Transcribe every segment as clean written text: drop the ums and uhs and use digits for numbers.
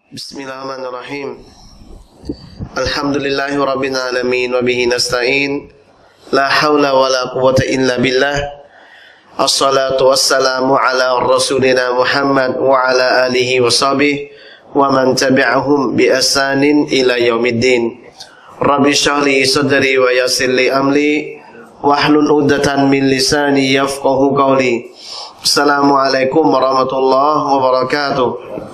Bismillahirrahmanirrahim. Alhamdulillahirabbil alamin wa bihi nasta'in. La haula wala quwwata illa billah. Assalatu wassalamu ala rasulina Muhammad wa ala alihi wa sahbihi wa man tabi'ahum bi ihsanin ila yaumiddin. Rabbi shrah li sadri wa yassir li amri wahlul 'uqdatam min lisani yafqahu qawli. Assalamualaikum warahmatullahi wabarakatuh.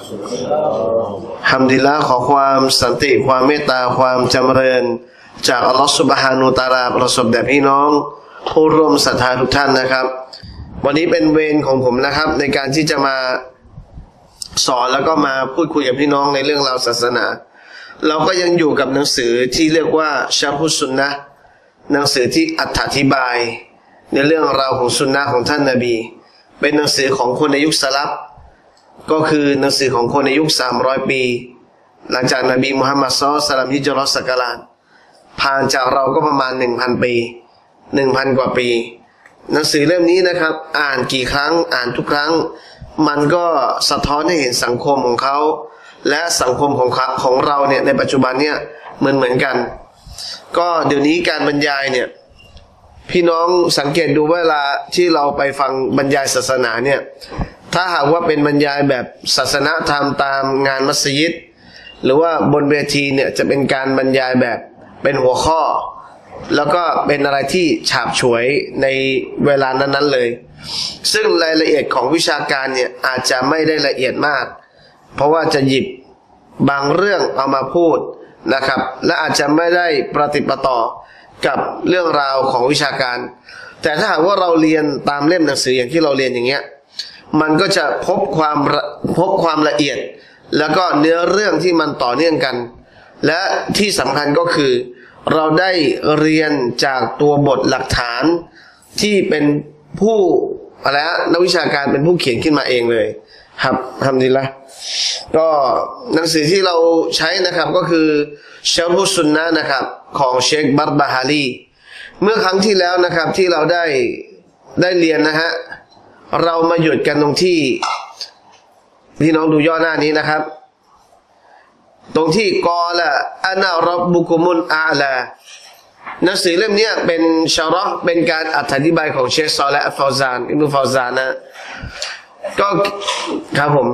Alhamdulillah ขอความสันติความเมตตาความจำเริญจากอัลลอฮฺซุบฮานะฮูวะตะอาลาประสบแด่พี่น้องผู้ร่วมศรัทธาทุกท่านนะครับวันนี้เป็นเวรของผมนะครับในการที่จะมาสอนแล้วก็มาพูดคุยกับพี่น้องในเรื่องราวศาสนาเราก็ยังอยู่กับหนังสือที่เรียกว่าชะร์ฮุสซุนนะห์หนังสือที่อธิบายในเรื่องราวของสุนนะห์ของท่านนบีเป็นหนังสือของคนในยุคสลับก็คือหนังสือของคนในยุค300 ปีหลังจากนบีมุฮัมมัดศ็อลลัลลอฮุอะลัยฮิวะซัลลัมฮิจเราะห์ศักราชผ่านจากเราก็ประมาณ 1,000 ปี 1,000 กว่าปีหนังสือเล่มนี้นะครับอ่านกี่ครั้งอ่านทุกครั้งมันก็สะท้อนให้เห็นสังคมของเขาและสังคมของเราเนี่ยในปัจจุบันเนี่ยเหมือนกันก็เดี๋ยวนี้การบรรยายเนี่ยพี่น้องสังเกตดูเวลาที่เราไปฟังบรรยายศาสนาเนี่ยถ้าหากว่าเป็นบรรยายแบบศาสนธรรมตามงานมัสยิดหรือว่าบนเวทีเนี่ยจะเป็นการบรรยายแบบเป็นหัวข้อแล้วก็เป็นอะไรที่ฉาบฉวยในเวลานั้นๆเลยซึ่งรายละเอียดของวิชาการเนี่ยอาจจะไม่ได้ละเอียดมากเพราะว่าจะหยิบบางเรื่องเอามาพูดนะครับและอาจจะไม่ได้ประติดประต่อกับเรื่องราวของวิชาการแต่ถ้าหากว่าเราเรียนตามเล่มหนังสืออย่างที่เราเรียนอย่างเงี้ยมันก็จะพบความละเอียดแล้วก็เนื้อเรื่องที่มันต่อเนื่องกันและที่สำคัญก็คือเราได้เรียนจากตัวบทหลักฐานที่เป็นผู้อะไรนักวิชาการเป็นผู้เขียนขึ้นมาเองเลยครับทำดีละก็หนังสือที่เราใช้นะครับก็คือชะร์ฮุสซุนนะห์นะครับของเชคบัรบาฮารีเมื่อครั้งที่แล้วนะครับที่เราได้เรียนนะฮะเรามาหยุดกันตรงที่พี่น้องดูย่อหน้านี้นะครับตรงที่กอละอานะร็อบบุกุมุลอาลาหนังสือเล่มนี้เป็นชะเราะห์เป็นการอธิบายของเชคซอลิห์อัลฟาวซานอิบนุฟาวซานนะก็ครับผม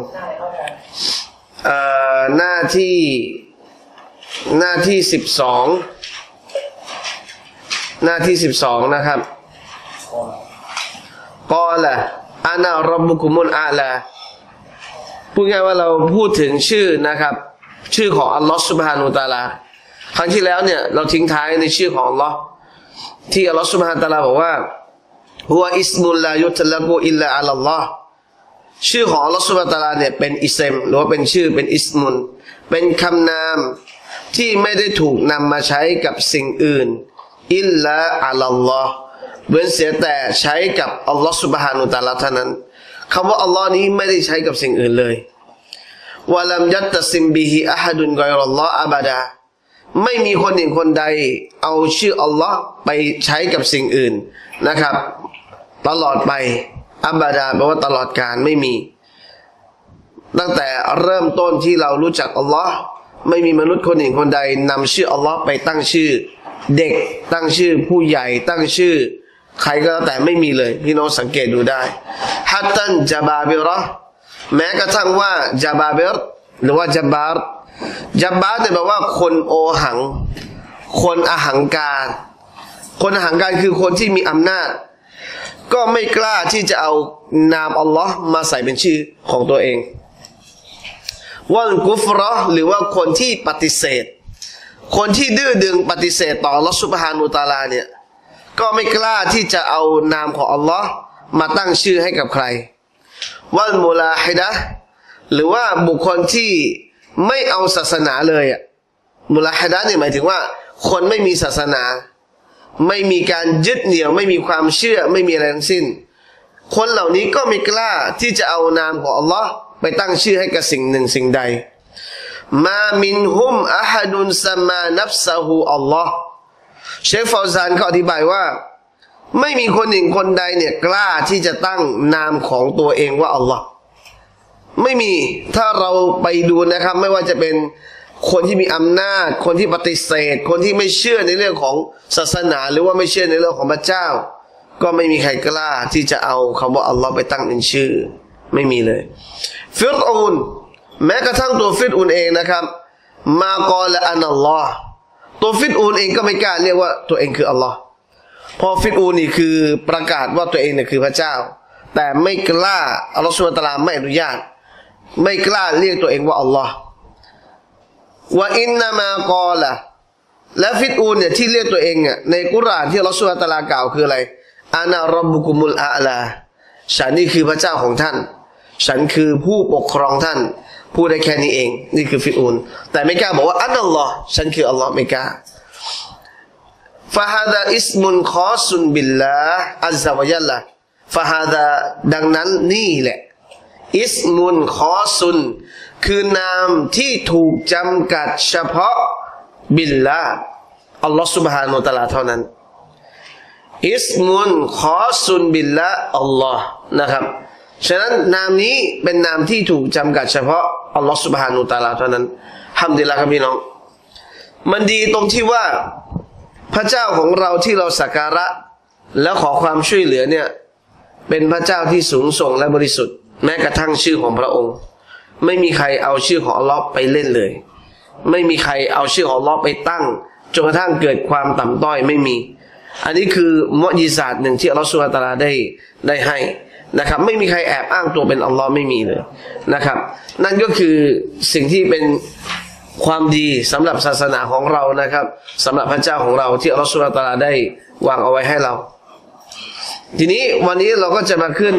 หน้าที่12นะครับกอละอานะร็อบบุกุมุลอาลาพูดง่ายว่าเราพูดถึงชื่อนะครับชื่อของอัลลอฮฺซุบฮานะฮูวะตะอาลาครั้งที่แล้วเนี่ยเราทิ้งท้ายในชื่อของอัลลอฮ์ที่อัลลอฮฺซุบฮานะฮูวะตะอาลาบอกว่าฮุวะอิสมุลลายุตละกุอิลลาอัลลอฮ์ชื่อของอัลลอฮฺซุบฮานะฮูวะตะอาลาเนี่ยเป็นอิสมหรือว่าเป็นชื่อเป็นอิสมุนเป็นคำนามที่ไม่ได้ถูกนำมาใช้กับสิ่งอื่นอิลลาอัลลอฮ์เว้นเสียแต่ใช้กับอัลลอฮฺซุบฮานะฮูวะตะอาลาเท่านั้นคำว่าอัลลอฮ์นี้ไม่ได้ใช้กับสิ่งอื่นเลยวะลัมยัตตะซิมบิฮิอะฮัดุนกอยรัลลอฮ์อะบะดาไม่มีคนหนึ่งคนใดเอาชื่ออัลลอฮ์ไปใช้กับสิ่งอื่นนะครับตลอดไปอะบะดาแปลว่าตลอดกาลไม่มีตั้งแต่เริ่มต้นที่เรารู้จักอัลลอฮ์ไม่มีมนุษย์คนหนึ่งคนใดนำชื่ออัลลอฮ์ไปตั้งชื่อเด็กตั้งชื่อผู้ใหญ่ตั้งชื่อใครก็แล้วแต่ไม่มีเลยพี่น้องสังเกตดูได้ฮัตตันจาบาบิเราะห์แม้กระทั่งว่าจาบาบิรหรือว่าจับบาร์เนี่ยแปลว่าคนโอหังคนอหังการคนอหังการคือคนที่มีอำนาจก็ไม่กล้าที่จะเอานามอัลลอฮ์มาใส่เป็นชื่อของตัวเองวัลกุฟเราะห์หรือว่าคนที่ปฏิเสธคนที่ดื้อดึงปฏิเสธต่ออัลลอฮ์ซุบฮานะฮูวะตะอาลาเนี่ยก็ไม่กล้าที่จะเอานามของอัลลอฮ์มาตั้งชื่อให้กับใครวัลมุลาฮิดะห์หรือว่าบุคคลที่ไม่เอาศาสนาเลยมุลาฮิดะห์เนี่ยหมายถึงว่าคนไม่มีศาสนาไม่มีการยึดเหนี่ยวไม่มีความเชื่อไม่มีอะไรทั้งสิ้นคนเหล่านี้ก็ไม่กล้าที่จะเอานามของอัลลอฮ์ไปตั้งชื่อให้กับสิ่งหนึ่งสิ่งใดมามินฮุมอะฮัดุนซัมมานัฟซะฮูอัลลอฮ์เชคฟาวซานเขาอธิบายว่าไม่มีคนหนึ่งคนใดเนี่ยกล้าที่จะตั้งนามของตัวเองว่าอัลลอฮ์ไม่มีถ้าเราไปดูนะครับไม่ว่าจะเป็นคนที่มีอำนาจคนที่ปฏิเสธคนที่ไม่เชื่อในเรื่องของศาสนาหรือว่าไม่เชื่อในเรื่องของพระเจ้าก็ไม่มีใครกล้าที่จะเอาคำว่าอัลลอฮ์ไปตั้งเป็นชื่อไม่มีเลยฟิรอูนแม้กระทั่งตัวฟิรอูนเองนะครับมากอละอันอัลลอฮ์ตัวฟิรอูนเองก็ไม่กล้าเรียกว่าตัวเองคืออัลลอฮ์พอฟิรอูนนี่คือประกาศว่าตัวเองเนี่ยคือพระเจ้าแต่ไม่กล้าอัลลอฮ์ซุบฮานะฮูวะตะอาลาไม่อนุญาตไม่กล้าเรียกตัวเองว่าอัลลอฮ์ว่าอินนามากอละและฟิรอูนเนี่ยที่เรียกตัวเองเนี่ยในกุรอานที่อัลลอฮ์ซุบฮานะฮูวะตะอาลากล่าวคืออะไรอานาร็อบบุกุมุลอาลาฉันนี่คือพระเจ้าของท่านฉันคือผู้ปกครองท่านพูดได้แค่นี้เองนี่คือฟิรอูนแต่ไม่กล้าบอกว่าอันอัลลอฮ์ฉันคืออัลลอฮ์ไม่กล้าฟาฮาดาอิสมุนคอซุนบิลลาห์อัลซะวะญัลละฟาฮาดาดังนั้นนี่แหละอิสมุนคอซุนคือนามที่ถูกจำกัดเฉพาะบิลลาห์อัลลอฮ์ซุบฮานะฮูวะตะอาลาเท่านั้นอิสมุนคอซุนบิลละอัลลอฮ์นะครับฉะนั้นนามนี้เป็นนามที่ถูกจำกัดเฉพาะอัลลอฮ์ซุบฮานะฮูวะตะอาลาเท่านั้นฮัมดุลิลละห์ครับพี่น้องมันดีตรงที่ว่าพระเจ้าของเราที่เราสักการะแล้วขอความช่วยเหลือเนี่ยเป็นพระเจ้าที่สูงส่งและบริสุทธิ์แม้กระทั่งชื่อของพระองค์ไม่มีใครเอาชื่อของอัลลอฮ์ไปเล่นเลยไม่มีใครเอาชื่อของอัลลอฮ์ไปตั้งจนกระทั่งเกิดความต่ำต้อยไม่มีอันนี้คือมุอ์ญิซาตหนึ่งที่อัลลอฮฺซุบฮานะฮูวะตะอาลาได้ให้นะครับไม่มีใครแอบอ้างตัวเป็นอัลลอฮ์ไม่มีเลยนะครับนั่นก็คือสิ่งที่เป็นความดีสำหรับศาสนาของเรานะครับสำหรับพระเจ้าของเราที่อัลลอฮฺซุบฮานะฮูวะตะอาลาได้วางเอาไว้ให้เราทีนี้วันนี้เราก็จะมาขึ้น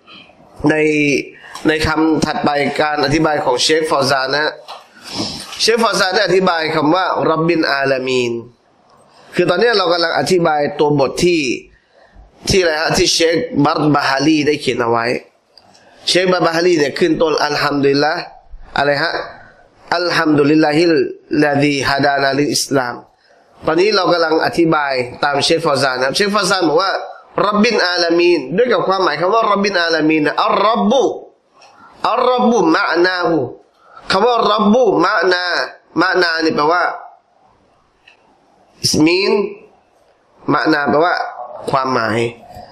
ในคำถัดไปการอธิบายของเชคฟอซานนะเชคฟอซานได้อธิบายคำว่ารับบินอาลามีนคือตอนนี้เรากำลังอธิบายตัวบทที่อะไรฮะที่เชคบัรบาฮาลีได้เขียนเอาไว้เชคบัรบาฮาลีเนี่ยขึ้นต้นอัลฮัมดุลิลละห์อะไรฮะอัลฮัมดุลิลลาฮิลลาดีฮะดานาลิลอิสลามตอนนี้เรากำลังอธิบายตามเชคฟอซานนะเชคฟอซานบอกว่ารับบินอาลามีนด้วยกับความหมายคำว่ารับบินอาลามีนอัลรับบุมะนาหูคำว่ารับบุมะนานี่แปลว่าอิสมีนมะนาแปลว่าความหมาย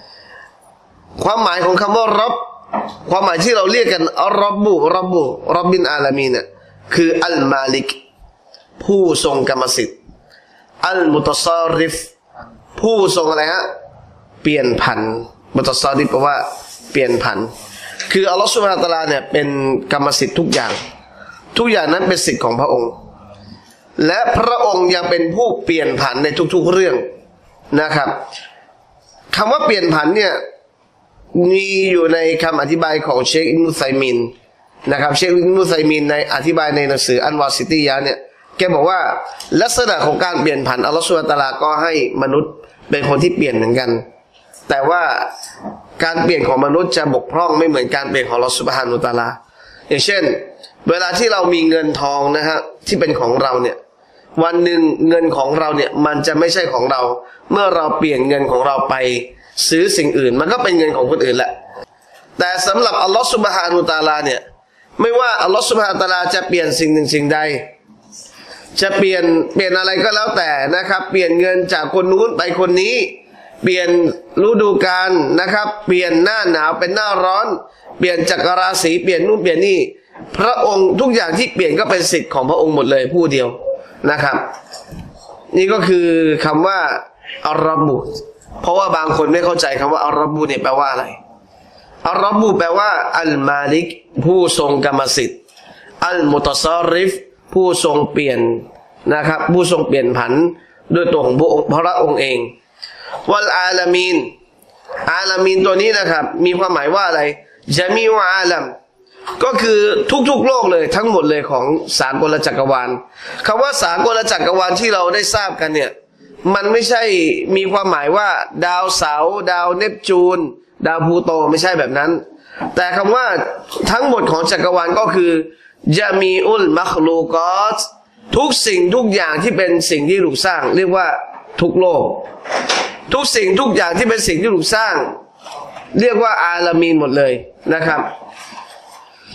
ของคำว่ารับความหมายที่เราเรียกกันอัลรับบินอาลามีนคืออัลมาลิกผู้ทรงกรรมสิทธิ์อัลมุตซาริฟผู้ทรงอะไรฮะเปลี่ยนผันมุตซาริฟแปลว่าเปลี่ยนผันคืออัลลอฮฺซุบฮานะฮูวะตะอาลาเนี่ยเป็นกรรมสิทธิ์ทุกอย่างนั้นเป็นสิทธิ์ของพระองค์และพระองค์ยังเป็นผู้เปลี่ยนผันในทุกๆเรื่องนะครับคำว่าเปลี่ยนผันเนี่ยมีอยู่ในคำอธิบายของเชคอิบนุซัยมีนนะครับเชคอิบนุซัยมีนในอธิบายในหนังสืออันวาซิตียะเนี่ยแกบอกว่าลักษณะของการเปลี่ยนผันอัลลอฮฺซุบฮานะฮูวะตะอาลาก็ให้มนุษย์เป็นคนที่เปลี่ยนเหมือนกันแต่ว่าการเปลี่ยนของมนุษย์จะบกพร่องไม่เหมือนการเปลี่ยนของอัลลอฮฺซุบฮานะฮูวะตะอาลาอย่างเช่นเวลาที่เรามีเงินทองนะฮะที่เป็นของเราเนี่ยวันหนึ่งเงินของเราเนี่ยมันจะไม่ใช่ของเราเมื่อเราเปลี่ยนเงินของเราไปซื้อสิ่งอื่นมันก็เป็นเงินของคนอื่นแหละแต่สำหรับอัลลอฮฺซุบฮานะฮูวะตะอาลาเนี่ยไม่ว่าอัลลอฮฺซุบฮานะฮูวะตะอาลาจะเปลี่ยนสิ่งหนึ่งสิ่งใดจะเปลี่ยนอะไรก็แล้วแต่นะครับเปลี่ยนเงินจากคนนู้นไปคนนี้เปลี่ยนฤดูกาลนะครับเปลี่ยนหน้าหนาวเป็นหน้าร้อนเปลี่ยนจักรราศีเปลี่ยนนู่นเปลี่ยนนี่พระองค์ทุกอย่างที่เปลี่ยนก็เป็นสิทธิ์ของพระองค์หมดเลยผู้เดียวนะครับนี่ก็คือคำว่าอัลรับบุเพราะว่าบางคนไม่เข้าใจคำว่าอัลรับบุเนี่ยแปลว่าอะไรอัลรับบุแปลว่าอัลมาลิกผู้ทรงกรรมสิทธิ์อัลมุตซาริฟผู้ทรงเปลี่ยนนะครับผู้ทรงเปลี่ยนผันด้วยตัวของพระองค์เองวัลอาลามีนตัวนี้นะครับมีความหมายว่าอะไรญะมีอุอาลัมก็คือทุกๆโลกเลยทั้งหมดเลยของสากลจักรวาลคำว่าสากลจักรวาลที่เราได้ทราบกันเนี่ยมันไม่ใช่มีความหมายว่าดาวเสาร์ดาวเนปจูนดาวพลูโตไม่ใช่แบบนั้นแต่คำว่าทั้งหมดของจักรวาลก็คือญะมีอุลมัคลูกอตทุกสิ่งทุกอย่างที่เป็นสิ่งที่ถูกสร้างเรียกว่าทุกโลกทุกสิ่งทุกอย่างที่เป็นสิ่งที่ถูกสร้างเรียกว่าอาลามีนหมดเลยนะครับ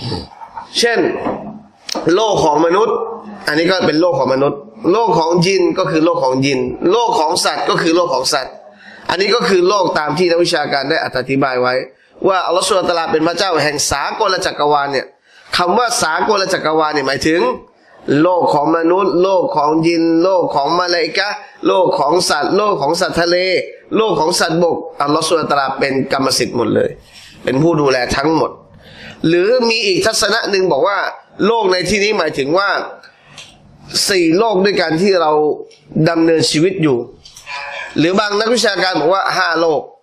เช่นโลกของมนุษย์อันนี้ก็เป็นโลกของมนุษย์โลกของยินก็คือโลกของยินโลกของสัตว์ก็คือโลกของสัตว์อันนี้ก็คือโลกตามที่นักวิชาการได้อธิบายไว้ว่าอัลลอฮฺซุบฮานะฮูวะตะอาลาเป็นพระเจ้าแห่งสากลจักรวาลเนี่ยคำว่าสากลจักรวาลเนี่ยหมายถึงโลกของมนุษย์โลกของยินโลกของมลาอิกะฮ์โลกของสัตว์โลกของสัตว์ทะเลโลกของสัตว์บกอัลลอฮฺซุบฮานะฮูวะตะอาลาเป็นกรรมสิทธิ์หมดเลยเป็นผู้ดูแลทั้งหมดหรือมีอีกทัศนะหนึ่งบอกว่าโลกในที่นี้หมายถึงว่า4โลกด้วยกันที่เราดำเนินชีวิตอยู่หรือบางนักวิชาการบอกว่า5โลก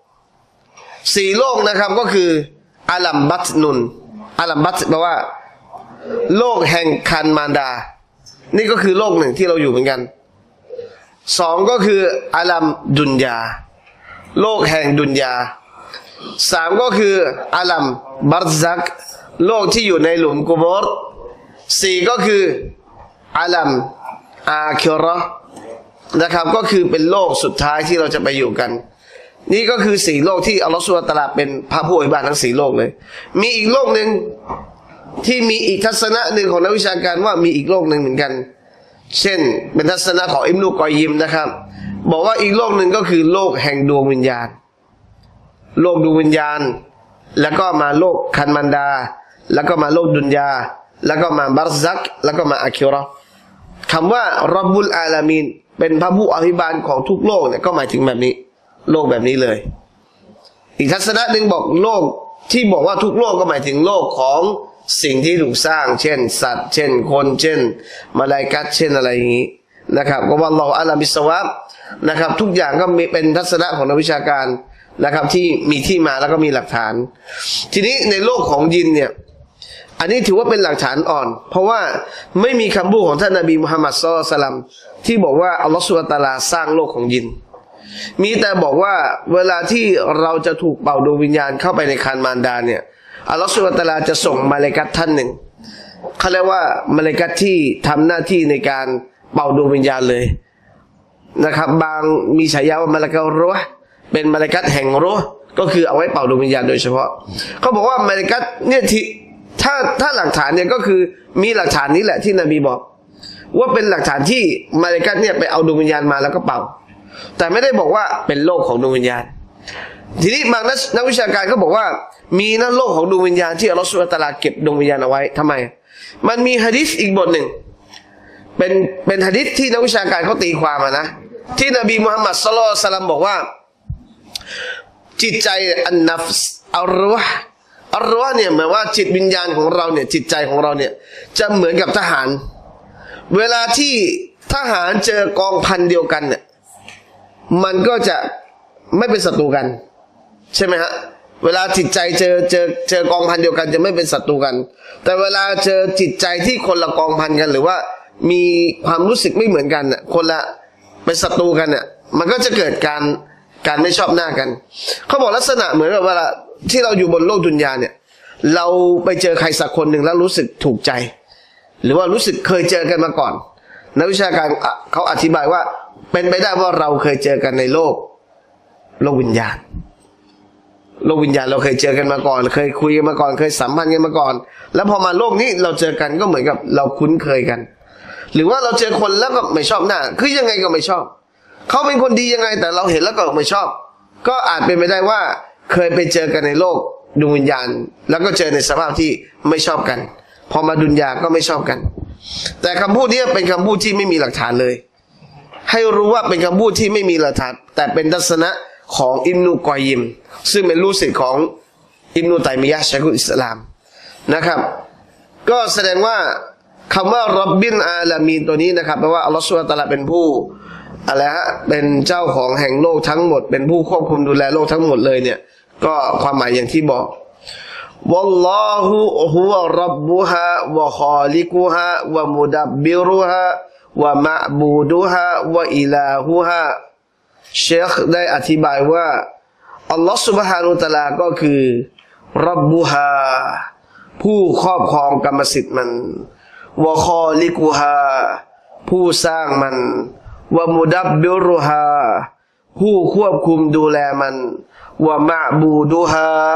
4โลกนะครับก็คืออาลัมบัตนุนอาลัมบัตแปลว่าโลกแห่งคันมารดานี่ก็คือโลกหนึ่งที่เราอยู่เหมือนกัน2ก็คืออาลัมดุนยาโลกแห่งดุนยา3ก็คืออาลัมบัรซักโลกที่อยู่ในหลุมกุโบร์4ก็คืออาลัมอาคิเราะห์นะครับก็คือเป็นโลกสุดท้ายที่เราจะไปอยู่กันนี่ก็คือ4โลกที่อัลลอฮฺซุบฮานะฮูวะตะอาลาเป็นพระผู้อภิบาลทั้ง4โลกเลยมีอีกโลกหนึ่งที่มีอีกทัศนะหนึ่งของนักวิชาการว่ามีอีกโลกหนึ่งเหมือนกันเช่นเป็นทัศนะของอิบนุกอยยิมนะครับบอกว่าอีกโลกหนึ่งก็คือโลกแห่งดวงวิญญาณโลกดวงวิญญาณแล้วก็มาโลกคันมันดาแล้วก็มาโลกดุนยาแล้วก็มาบัรซักแล้วก็มาอาคิเราะห์คำว่าร็อบบุลอาลามีนเป็นพระผู้อภิบาลของทุกโลกเนี่ยก็หมายถึงแบบนี้โลกแบบนี้เลยอีกทัศนะหนึ่งบอกโลกที่บอกว่าทุกโลกก็หมายถึงโลกของสิ่งที่ถูกสร้างเช่นสัตว์เช่นคนเช่นมลาอิกะฮ์เช่นอะไรอย่างนี้นะครับก็ว่าอัลลอฮฺอาลามิสวาบนะครับทุกอย่างก็มีเป็นทัศนะของนักวิชาการนะครับที่มีที่มาแล้วก็มีหลักฐานทีนี้ในโลกของยินเนี่ยอันนี้ถือว่าเป็นหลักฐานอ่อนเพราะว่าไม่มีคำพูดของท่านนบีมุฮัมมัดศ็อลลัลลอฮุอะลัยฮิวะซัลลัมที่บอกว่าอัลลอฮฺซุบฮานะฮูวะตะอาลาสร้างโลกของยินมีแต่บอกว่าเวลาที่เราจะถูกเป่าดวงวิญญาณเข้าไปในครรภ์มารดาเนี่ยอัลลอฮฺซุบฮานะฮูวะตะอาลาจะส่งมลาอิกะฮ์ท่านหนึ่งเขาเรียกว่ามลาอิกะฮ์ที่ทำหน้าที่ในการเป่าดวงวิญญาณเลยนะครับบางมีฉายาว่ามลาอิกะฮ์รูห์เป็นมลาอิกะฮ์แห่งรูห์ก็คือเอาไว้เป่าดวงวิญญาณโดยเฉพาะเขาบอกว่ามลาอิกะฮ์เนี่ยที่ถ้าหลักฐานเนี่ยก็คือมีหลักฐานนี้แหละที่นบีบอกว่าเป็นหลักฐานที่มลาอิกะฮ์เนี่ยไปเอาดวงวิญญาณมาแล้วก็เป่าแต่ไม่ได้บอกว่าเป็นโลกของดวงวิญญาณทีนี้บางนักวิชาการเขาบอกว่ามีนั่นโลกของดวงวิญญาณที่อัลลอฮฺซุบฮานะฮูวะตะอาลาเก็บดวงวิญญาณเอาไว้ทำไมมันมีหะดีษอีกบทหนึ่งเป็นหะดีษที่นักวิชาการเขาตีความนะที่นบีมุฮัมมัดศ็อลลัลลอฮุอะลัยฮิวะซัลลัมบอกว่าจิตใจอันนัฟส์อัลรูห์เนี่ยหมายว่าจิตวิญญาณของเราเนี่ยจิตใจของเราเนี่ยจะเหมือนกับทหารเวลาที่ทหารเจอกองพันเดียวกันเนี่ยมันก็จะไม่เป็นศัตรูกันใช่ไหมฮะเวลาจิตใจเจอกองพันเดียวกันจะไม่เป็นศัตรูกันแต่เวลาเจอจิตใจที่คนละกองพันกันหรือว่ามีความรู้สึกไม่เหมือนกันน่ะคนละเป็นศัตรูกันน่ะมันก็จะเกิดการไม่ชอบหน้ากันเขาบอกลักษณะเหมือนกับเวลาที่เราอยู่บนโลกดุนยาเนี่ยเราไปเจอใครสักคนหนึ่งแล้วรู้สึกถูกใจหรือว่ารู้สึกเคยเจอกันมาก่อนนักวิชาการเขาอธิบายว่าเป็นไปได้ว่าเราเคยเจอกันในโลกวิญญาณเราเคยเจอกันมาก่อนเคยคุยกันมาก่อนเคยสัมพันธ์กันมาก่อนแล้วพอมาโลกนี้เราเจอกันก็เหมือนกับเราคุ้นเคยกันหรือว่าเราเจอคนแล้วก็ไม่ชอบหน้าคือยังไงก็ไม่ชอบเขาเป็นคนดียังไงแต่เราเห็นแล้วก็ไม่ชอบก็อาจเป็นไปได้ว่าเคยไปเจอกันในโลกดวงวิญญาณแล้วก็เจอในสภาพที่ไม่ชอบกันพอมาดุนยาก็ไม่ชอบกันแต่คำพูดนี้เป็นคำพูดที่ไม่มีหลักฐานเลยให้รู้ว่าเป็นคำพูดที่ไม่มีหลักฐานแต่เป็นทัศนะของอิบนุกอยยิมซึ่งเป็นลูกศิษย์ของอิบนุตัยมียะห์ชัยขุลอิสลามนะครับก็แสดงว่าคำว่าร็อบบินอาลามีนตัวนี้นะครับแปลว่าอัลลอฮฺซุบฮานะฮูวะตะอาลาเป็นผู้อะไรฮะเป็นเจ้าของแห่งโลกทั้งหมดเป็นผู้ควบคุมดูแลโลกทั้งหมดเลยเนี่ยก็ความหมายอย่างที่บอกวัลลอฮุฮุวะร็อบบุฮาวะคอลิกุฮาวะมุดับบิรุฮาวะมะบูดุฮาวะอิลาฮุฮาเชคได้อธิบายว่าอัลลอฮฺซุบฮานะฮูวะตะอาลาก็คือร็อบบุฮาผู้ครอบครองกรรมสิทธิ์มันวะคอลิกุฮาผู้สร้างมันวะมุดับบิรุฮาผู้ควบคุมดูแลมันวะมะบูดุฮา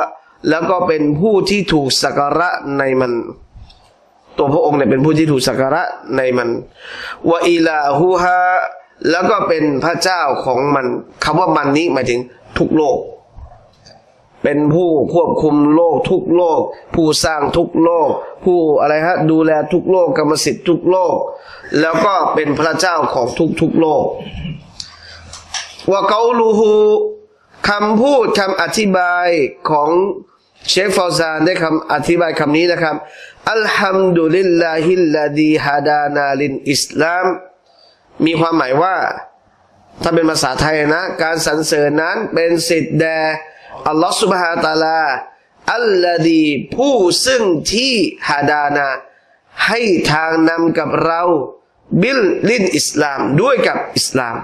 แล้วก็เป็นผู้ที่ถูกสักการะในมันตัวพระองค์เนี่ยเป็นผู้ที่ถูกสักการะในมันวะอิลาฮูฮาแล้วก็เป็นพระเจ้าของมันคำว่ามันนี้หมายถึงทุกโลกเป็นผู้ควบคุมโลกทุกโลกผู้สร้างทุกโลกผู้อะไรฮะดูแลทุกโลกกรรมสิทธิ์ทุกโลกแล้วก็เป็นพระเจ้าของทุกโลกวะกอลูฮูคำพูดคำอธิบายของเชคฟาวซานได้คำอธิบายคำนี้นะครับอัลฮัมดุลิลลาฮิลลาดีฮะดานาลินอิสลามมีความหมายว่าถ้าเป็นภาษาไทยนะการสรรเสริญนั้นเป็นสิทธิ์แด่อัลลอฮฺซุบฮานะฮูวะตะอาลาอัลลาดีผู้ซึ่งที่ฮะดานาให้ทางนำกับเราบิลลินอิสลามด้วยกับอิสลาม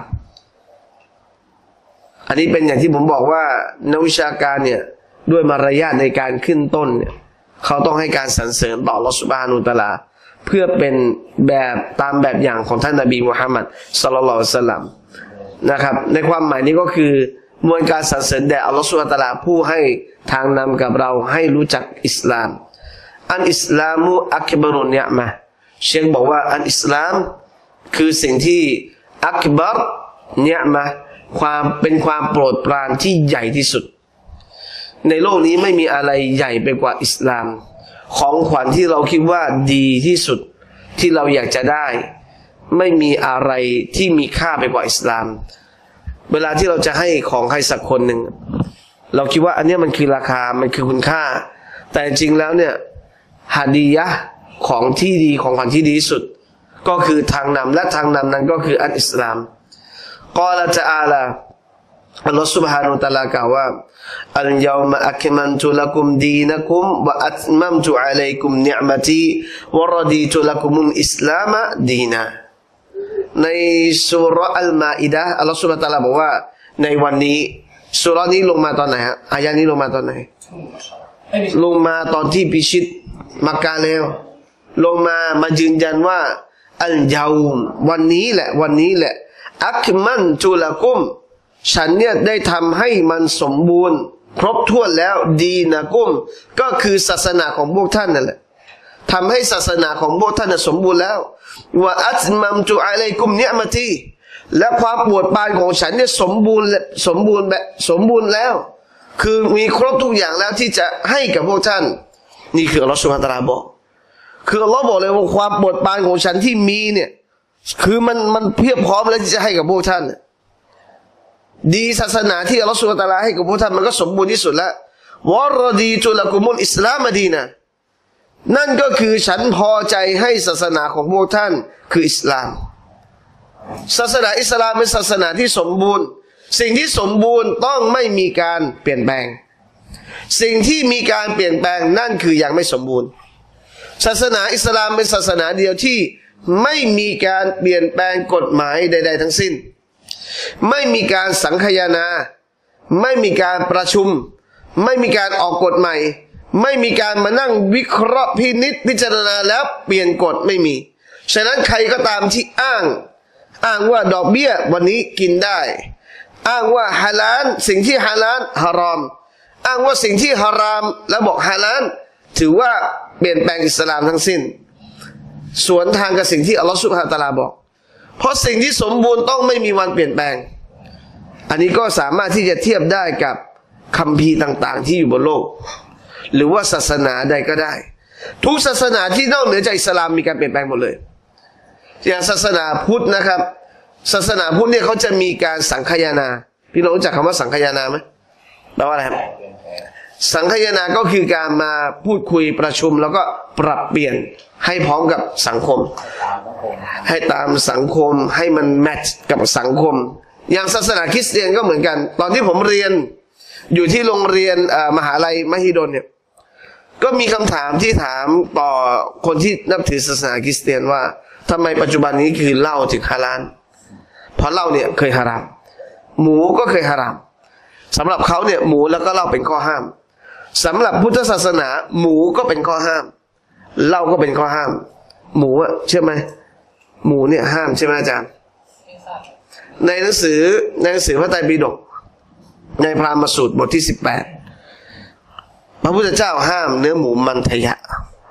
อันนี้เป็นอย่างที่ผมบอกว่านักวิชาการเนี่ยด้วยมารยาทในการขึ้นต้นเนี่ยเขาต้องให้การสรรเสริญต่ออัลลอฮฺซุบฮานะฮูวะตะอาลาเพื่อเป็นแบบตามแบบอย่างของท่านนบีมุฮัมมัดศ็อลลัลลอฮุอะลัยฮิวะซัลลัมนะครับในความหมายนี้ก็คือมวลการสรรเสริญแด่อัลลอฮฺซุบฮานะฮูวะตะอาลาผู้ให้ทางนำกับเราให้รู้จักอิสลามอันอิสลามุอักบารุนนิอ์มะห์เชคบอกว่าอันอิสลามคือสิ่งที่อักบัรนิอ์มะห์ความเป็นความโปรดปรานที่ใหญ่ที่สุดในโลกนี้ไม่มีอะไรใหญ่ไปกว่าอิสลามของขวัญที่เราคิดว่าดีที่สุดที่เราอยากจะได้ไม่มีอะไรที่มีค่าไปกว่าอิสลามเวลาที่เราจะให้ของใครสักคนหนึ่งเราคิดว่าอันนี้มันคือราคามันคือคุณค่าแต่จริงแล้วเนี่ยฮาดียะห์ของที่ดีของขวัญที่ดีที่สุดก็คือทางนำและทางนำนั้นก็คืออัลอิสลามกอละตะอาลาอัลลอฮฺ سبحانه และ تعالى กล่าวว่าอัลยอมะอักมัลตุละกุมดีนะกุมวะอัตมัมตุอะลัยกุมนิอ์มะตีวะรอดีตุละกุมุลอิสลามะดีนะในซูเราะห์อัลมาอิดะห์อัลลอฮฺ سبحانه และ تعالى บอกว่าในวันนี้ซูเราะห์นี้ลงมาตอนไหนฮะอายะห์นี้ลงมาตอนไหนลงมาตอนที่พิชิตมักกะห์แล้วลงมายืนยันว่าอัลยอมวันนี้แหละอักมันตุละกุมฉันเนี่ยได้ทำให้มันสมบูรณ์ครบถ้วนแล้วดีนะกุมก็คือศาสนาของพวกท่านนั่นแหละทำให้ศาสนาของพวกท่านสมบูรณ์แล้วว่าอัตมัมตุอะลัยกุมนิอ์มะตีและความโปรดปรานของฉันเนี่ยสมบูรณ์แล้วคือมีครบทุกอย่างแล้วที่จะให้กับพวกท่านนี่คืออัลลอฮฺซุบฮานะฮูวะตะอาลาบอกคืออัลลอฮ์บอกเลยว่าความโปรดปรานของฉันที่มีเนี่ยคือมันเพียบพร้อมแล้วที่จะให้กับพวกท่านดีศาสนาที่อัลลอฮฺซุบฮานะฮูวะตะอาลาให้กับพวกท่านมันก็สมบูรณ์ที่สุดแล้ววะรอดีตุละกุมุลอิสลามดีนะนั่นก็คือฉันพอใจให้ศาสนาของพวกท่านคืออิสลามศาสนาอิสลามเป็นศาสนาที่สมบูรณ์สิ่งที่สมบูรณ์ต้องไม่มีการเปลี่ยนแปลงสิ่งที่มีการเปลี่ยนแปลงนั่นคือยังไม่สมบูรณ์ศาสนาอิสลามเป็นศาสนาเดียวที่ไม่มีการเปลี่ยนแปลงกฎหมายใดๆทั้งสิ้นไม่มีการสังคายนาไม่มีการประชุมไม่มีการออกกฎใหม่ไม่มีการมานั่งวิเคราะห์พินิจพิจารณาแล้วเปลี่ยนกฎไม่มีฉะนั้นใครก็ตามที่อ้างว่าดอกเบี้ยวันนี้กินได้อ้างว่าฮาลาลสิ่งที่ฮาลาลฮารอมอ้างว่าสิ่งที่ฮารามแล้วบอกฮาลาลถือว่าเปลี่ยนแปลงอิสลามทั้งสิ้นสวนทางกับสิ่งที่อัลลอฮฺซุบฮานะฮูวะตะอาลาบอกเพราะสิ่งที่สมบูรณ์ต้องไม่มีวันเปลี่ยนแปลงอันนี้ก็สามารถที่จะเทียบได้กับคัมภีร์ต่างๆที่อยู่บนโลกหรือว่าศาสนาใดก็ได้ทุกศาสนาที่นอกเหนือจากอิสลามมีการเปลี่ยนแปลงหมดเลยอย่างศาสนาพุทธนะครับศาสนาพุทธเนี่ยเขาจะมีการสังคายนาพี่น้องรู้จักคำว่าสังคายนาไหมแปลว่าอะไรครับสังคายนาก็คือการมาพูดคุยประชุมแล้วก็ปรับเปลี่ยนให้พร้อมกับสังคมให้ตามสังคมให้มันแมทช์กับสังคมอย่างศาสนาคริสเตียนก็เหมือนกันตอนที่ผมเรียนอยู่ที่โรงเรียนมหาลัยมหิดลเนี่ยก็มีคำถามที่ถามต่อคนที่นับถือศาสนาคริสเตียนว่าทำไมปัจจุบันนี้คือเหล้าถึงฮาลาลเพราะเหล้าเนี่ยเคยฮารามหมูก็เคยฮารามสำหรับเขาเนี่ยหมูแล้วก็เหล้าเป็นข้อห้ามสำหรับพุทธศาสนาหมูก็เป็นข้อห้ามเหล้าก็เป็นข้อห้ามหมูอะเชื่อไหมหมูเนี่ยห้ามใช่ไหมอาจารย์ในหนังสือพระไตรปิฎกในพราหมณ์สูตรบทที่18 พระพุทธเจ้าห้ามเนื้อหมูมันทยะ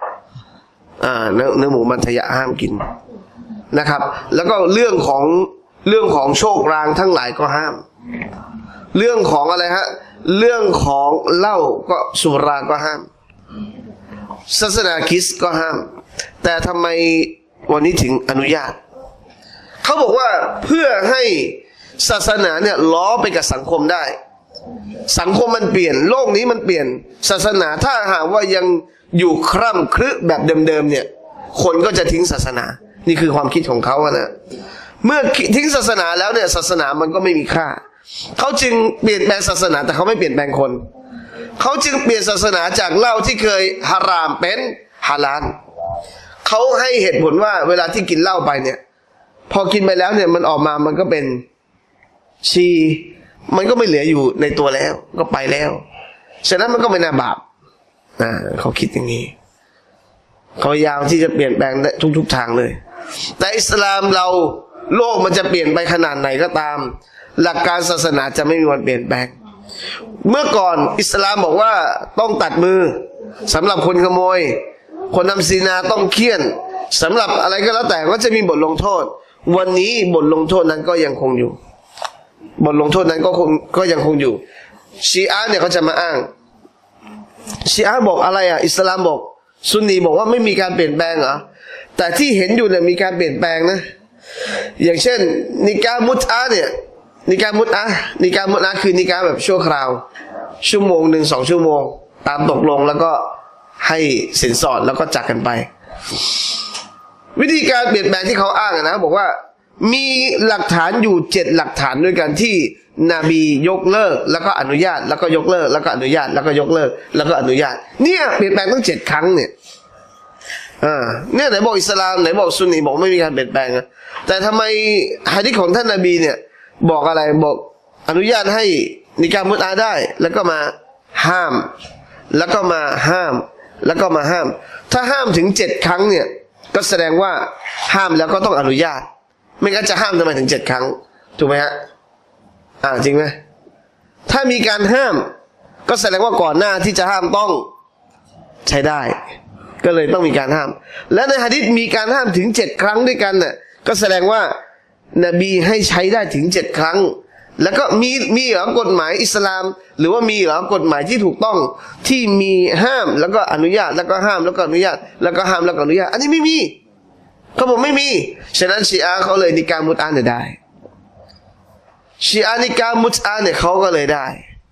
เนื้อหมูมันทยะห้ามกินนะครับ แล้วก็เรื่องของโชครางทั้งหลายก็ห้าม เรื่องของอะไรฮะเรื่องของเหล้าก็สุราก็ห้ามศาสนาคริสต์ก็ห้ามแต่ทำไมวันนี้ถึงอนุญาตเขาบอกว่าเพื่อให้ศาสนาเนี่ยล้อไปกับสังคมได้สังคมมันเปลี่ยนโลกนี้มันเปลี่ยนศาสนาถ้าหากว่ายังอยู่คร่ำครึแบบเดิมๆเนี่ยคนก็จะทิ้งศาสนานี่คือความคิดของเขานะเมื่อทิ้งศาสนาแล้วเนี่ยศาสนามันก็ไม่มีค่าเขาจึงเปลี่ยนแปลงศาสนาแต่เขาไม่เปลี่ยนแปลงคนเขาจึงเปลี่ยนศาสนาจากเหล้าที่เคยฮารามเป็นฮาลาลเขาให้เหตุผลว่าเวลาที่กินเหล้าไปเนี่ยพอกินไปแล้วเนี่ยมันออกมามันก็เป็นชีมันก็ไม่เหลืออยู่ในตัวแล้วก็ไปแล้วฉะนั้นมันก็ไม่น่าบาปเขาคิดอย่างนี้เขายาวที่จะเปลี่ยนแปลงได้ทุกทางเลยแต่อิสลามเราโลกมันจะเปลี่ยนไปขนาดไหนก็ตามหลักการศาสนาจะไม่มีวันเปลี่ยนแปลงเมื่อก่อนอิสลามบอกว่าต้องตัดมือสำหรับคนขโมยคนทำซินาต้องเฆี่ยนสำหรับอะไรก็แล้วแต่ก็จะมีบทลงโทษวันนี้บทลงโทษนั้นก็ยังคงอยู่บทลงโทษนั้นก็ยังคงอยู่ชีอะห์เนี่ยเขาจะมาอ้างชีอะห์บอกอะไรอิสลามบอกซุนนีบอกว่าไม่มีการเปลี่ยนแปลงเหรอแต่ที่เห็นอยู่เนี่ยมีการเปลี่ยนแปลงนะอย่างเช่นนิกามุตอะห์เนี่ยนิกามุตอะห์คือนิกาแบบชั่วคราวชั่วโมงหนึ่ง2 ชั่วโมงตามตกลงแล้วก็ให้สินสอดแล้วก็จากกันไปวิธีการเปลี่ยนแปลงที่เขาอ้างนะบอกว่ามีหลักฐานอยู่7หลักฐานด้วยกันที่นบียกเลิกแล้วก็อนุญาตแล้วก็ยกเลิกแล้วก็อนุญาตแล้วก็ยกเลิกแล้วก็อนุญาตเนี่ยเปลี่ยนแปลงตั้ง7 ครั้งเนี่ยเนี่ยไหนบอกอิสลามไหนบอกซุนนีบอกไม่มีการเปลี่ยนแปลงนะแต่ทำไมหะดีษของท่านนบีเนี่ยบอกอะไรบอกอนุญาตให้นิกามุตอะห์ได้แล้วก็มาห้ามแล้วก็มาห้ามแล้วก็มาห้ามถ้าห้ามถึง7 ครั้งเนี่ยก็แสดงว่าห้ามแล้วก็ต้องอนุญาตไม่งั้นจะห้ามทำไมถึง7 ครั้งถูกไหมฮะจริงไหมถ้ามีการห้ามก็แสดงว่าก่อนหน้าที่จะห้ามต้องใช้ได้ก็เลยต้องมีการห้ามและในหะดีษมีการห้ามถึง7 ครั้งด้วยกันน่ะก็แสดงว่านบีให้ใช้ได้ถึง7 ครั้งแล้วก็มีเหรอกฎหมายอิสลามหรือว่ามีเหรอกฎหมายที่ถูกต้องที่มีห้ามแล้วก็อนุญาตแล้วก็ห้ามแล้วก็อนุญาตแล้วก็ห้ามแล้วก็อนุญาตอันนี้ไม่มีเขาบอกไม่มีฉะนั้นชีอะห์เขาเลยนิกามุตอะห์เนี่ยได้ชีอะห์นิกามุตอะห์เนี่ยเขาก็เลยได้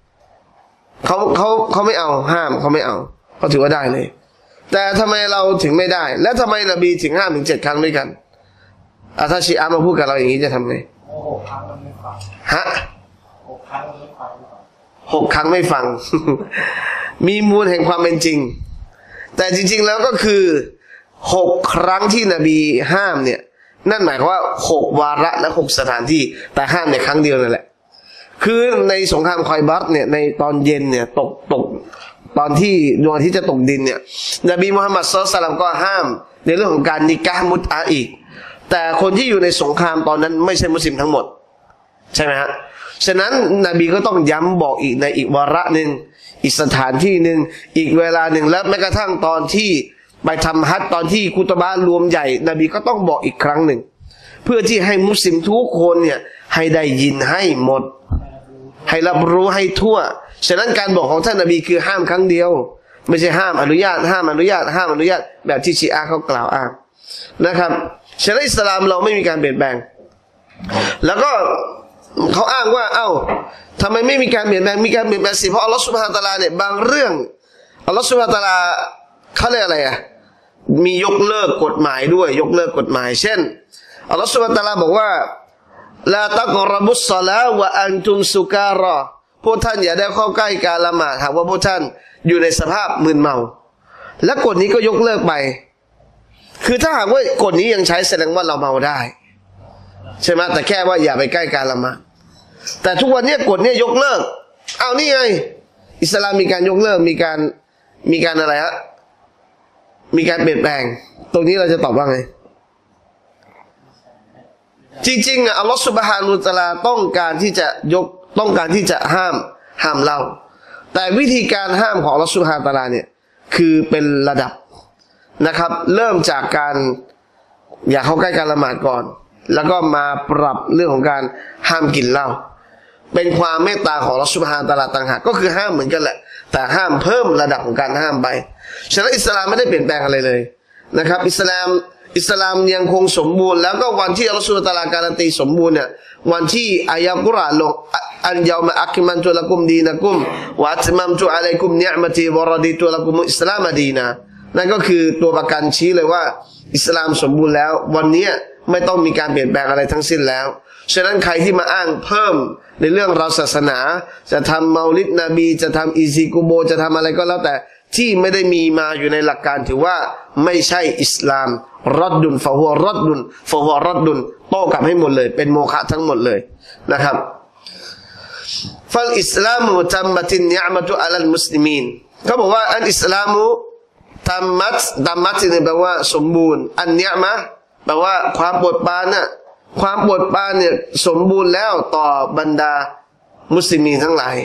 เขาไม่เอาห้ามเขาไม่เอาเขาถือว่าได้เลยแต่ทำไมเราถึงไม่ได้และทำไมนบีถึงห้ามถึง7 ครั้งด้วยกันถ้าชีอะห์มาพูดกับเราอย่างนี้จะทำไง6 ครั้งไม่ฟังฮะ6 ครั้งไม่ฟัง6 ครั้งไม่ฟัง มีมูลแห่งความเป็นจริงแต่จริงๆแล้วก็คือ6 ครั้งที่นบีห้ามเนี่ยนั่นหมายความว่า6 วาระและ6 สถานที่แต่ห้ามในครั้งเดียวนั่นแหละคือในสงครามคอยบัรเนี่ยในตอนเย็นเนี่ยตกตอนที่ดวงอาทิตย์จะตกดินเนี่ยนบีมุฮัมมัดศ็อลลัลลอฮุอะลัยฮิวะซัลลัมก็ห้ามในเรื่องของการนิกาฮ์มุตอะห์อีกแต่คนที่อยู่ในสงครามตอนนั้นไม่ใช่มุสลิมทั้งหมดใช่ไหมฮะฉะนั้นนบีก็ต้องย้ำบอกอีกในอีกวาระหนึ่งอีกสถานที่หนึ่งอีกเวลาหนึ่งและแม้กระทั่งตอนที่ไปทำฮัจญ์ตอนที่กุตบะห์รวมใหญ่นบีก็ต้องบอกอีกครั้งหนึ่งเพื่อที่ให้มุสลิมทุกคนเนี่ยให้ได้ยินให้หมดให้รับรู้ให้ทั่วฉะนั้นการบอกของท่านนบีคือห้ามครั้งเดียวไม่ใช่ห้ามอนุญาตห้ามอนุญาตห้ามอนุญาตแบบที่ชีอะห์เขากล่าวอ้างนะครับฉะนั้นอิสลามเราไม่มีการเปลี่ยนแปลงแล้วก็เขาอ้างว่าทำไมไม่มีการเปลี่ยนแปลงมีการเปลี่ยนแปลงสิเพราะอัลลอฮฺซุบฮานะฮูวะตะอาลาเนี่ยบางเรื่องอัลลอฮฺซุบฮานะฮูวะตะอาลาเขาเรียกอะไรมียกเลิกกฎหมายด้วยยกเลิกกฎหมายเช่นอัลลอฮฺซุบฮานะฮูวะตะอาลาบอกว่าลาตักรบุสศอลาวะอันตุมซุการะพวกท่านอย่าได้เข้าใกล้การละหมาดหากว่าพวกท่านอยู่ในสภาพมึนเมาและกฎนี้ก็ยกเลิกไปคือถ้าหากว่ากฎนี้ยังใช้แสดงว่าเราเมาได้ใช่ไหมแต่แค่ว่าอย่าไปใกล้การละหมาดแต่ทุกวันนี้กฎนี้ยกเลิกนี่ไงอิสลามมีการยกเลิกมีการอะไรฮะมีการเปลี่ยนแปลงตรงนี้เราจะตอบว่าไงจริงๆอัลลอฮฺซุบฮานะฮูวะตะอาลาต้องการที่จะห้ามเหล้าแต่วิธีการห้ามของอัลเลาะห์ซุบฮานะฮูวะตะอาลาเนี่ยคือเป็นระดับนะครับเริ่มจากการอย่าเข้าใกล้การละหมาดก่อนแล้วก็มาปรับเรื่องของการห้ามกินเหล้าเป็นความเมตตาของอัลเลาะห์ซุบฮานะฮูวะตะอาลาต่างหากก็คือห้ามเหมือนกันแหละแต่ห้ามเพิ่มระดับของการห้ามไปฉะนั้นอิสลามไม่ได้เปลี่ยนแปลงอะไรเลยนะครับอิสลามยังคงสมบูรณ์แล้วก็วันที่อัลเลาะห์ซุบฮานะฮูวะตะอาลาการันตีสมบูรณ์เนี่ยวันที่อายะกุรอานลงอันยามาอักมัลตุละกุมดีนะกุมวะอัตมัมตุอะลัยกุมนิอ์มะตีวะรอดีตุละกุมอิสลามดีนะนั่นก็คือตัวประกันชี้เลยว่าอิสลามสมบูรณ์แล้ววันนี้ไม่ต้องมีการเปลี่ยนแปลงอะไรทั้งสิ้นแล้วฉะนั้นใครที่มาอ้างเพิ่มในเรื่องราวศาสนาจะทำเมาลิดนบีจะทำอีซีกุโบจะทำอะไรก็แล้วแต่ที่ไม่ได้มีมาอยู่ในหลักการถือว่าไม่ใช่อิสลามรัดดุนฟะฮุวะรัดดุนฟะฮุวะรัดดุนโต้กลับให้หมดเลยเป็นโมฆะทั้งหมดเลยนะครับฟัลอิสลามุตัมมัตินนิอ์มะตุอะลัลมุสลิมีนเขาบอกว่าอันอิสลามุตัมมัตนี่แปลว่าสมบูรณ์อันเนี้ยมะแปลว่าความโปรดปรานน่ะความโปรดปรานเนี่ยสมบูรณ์แล้วต่อบรรดามุสลิมีทั้งหลาย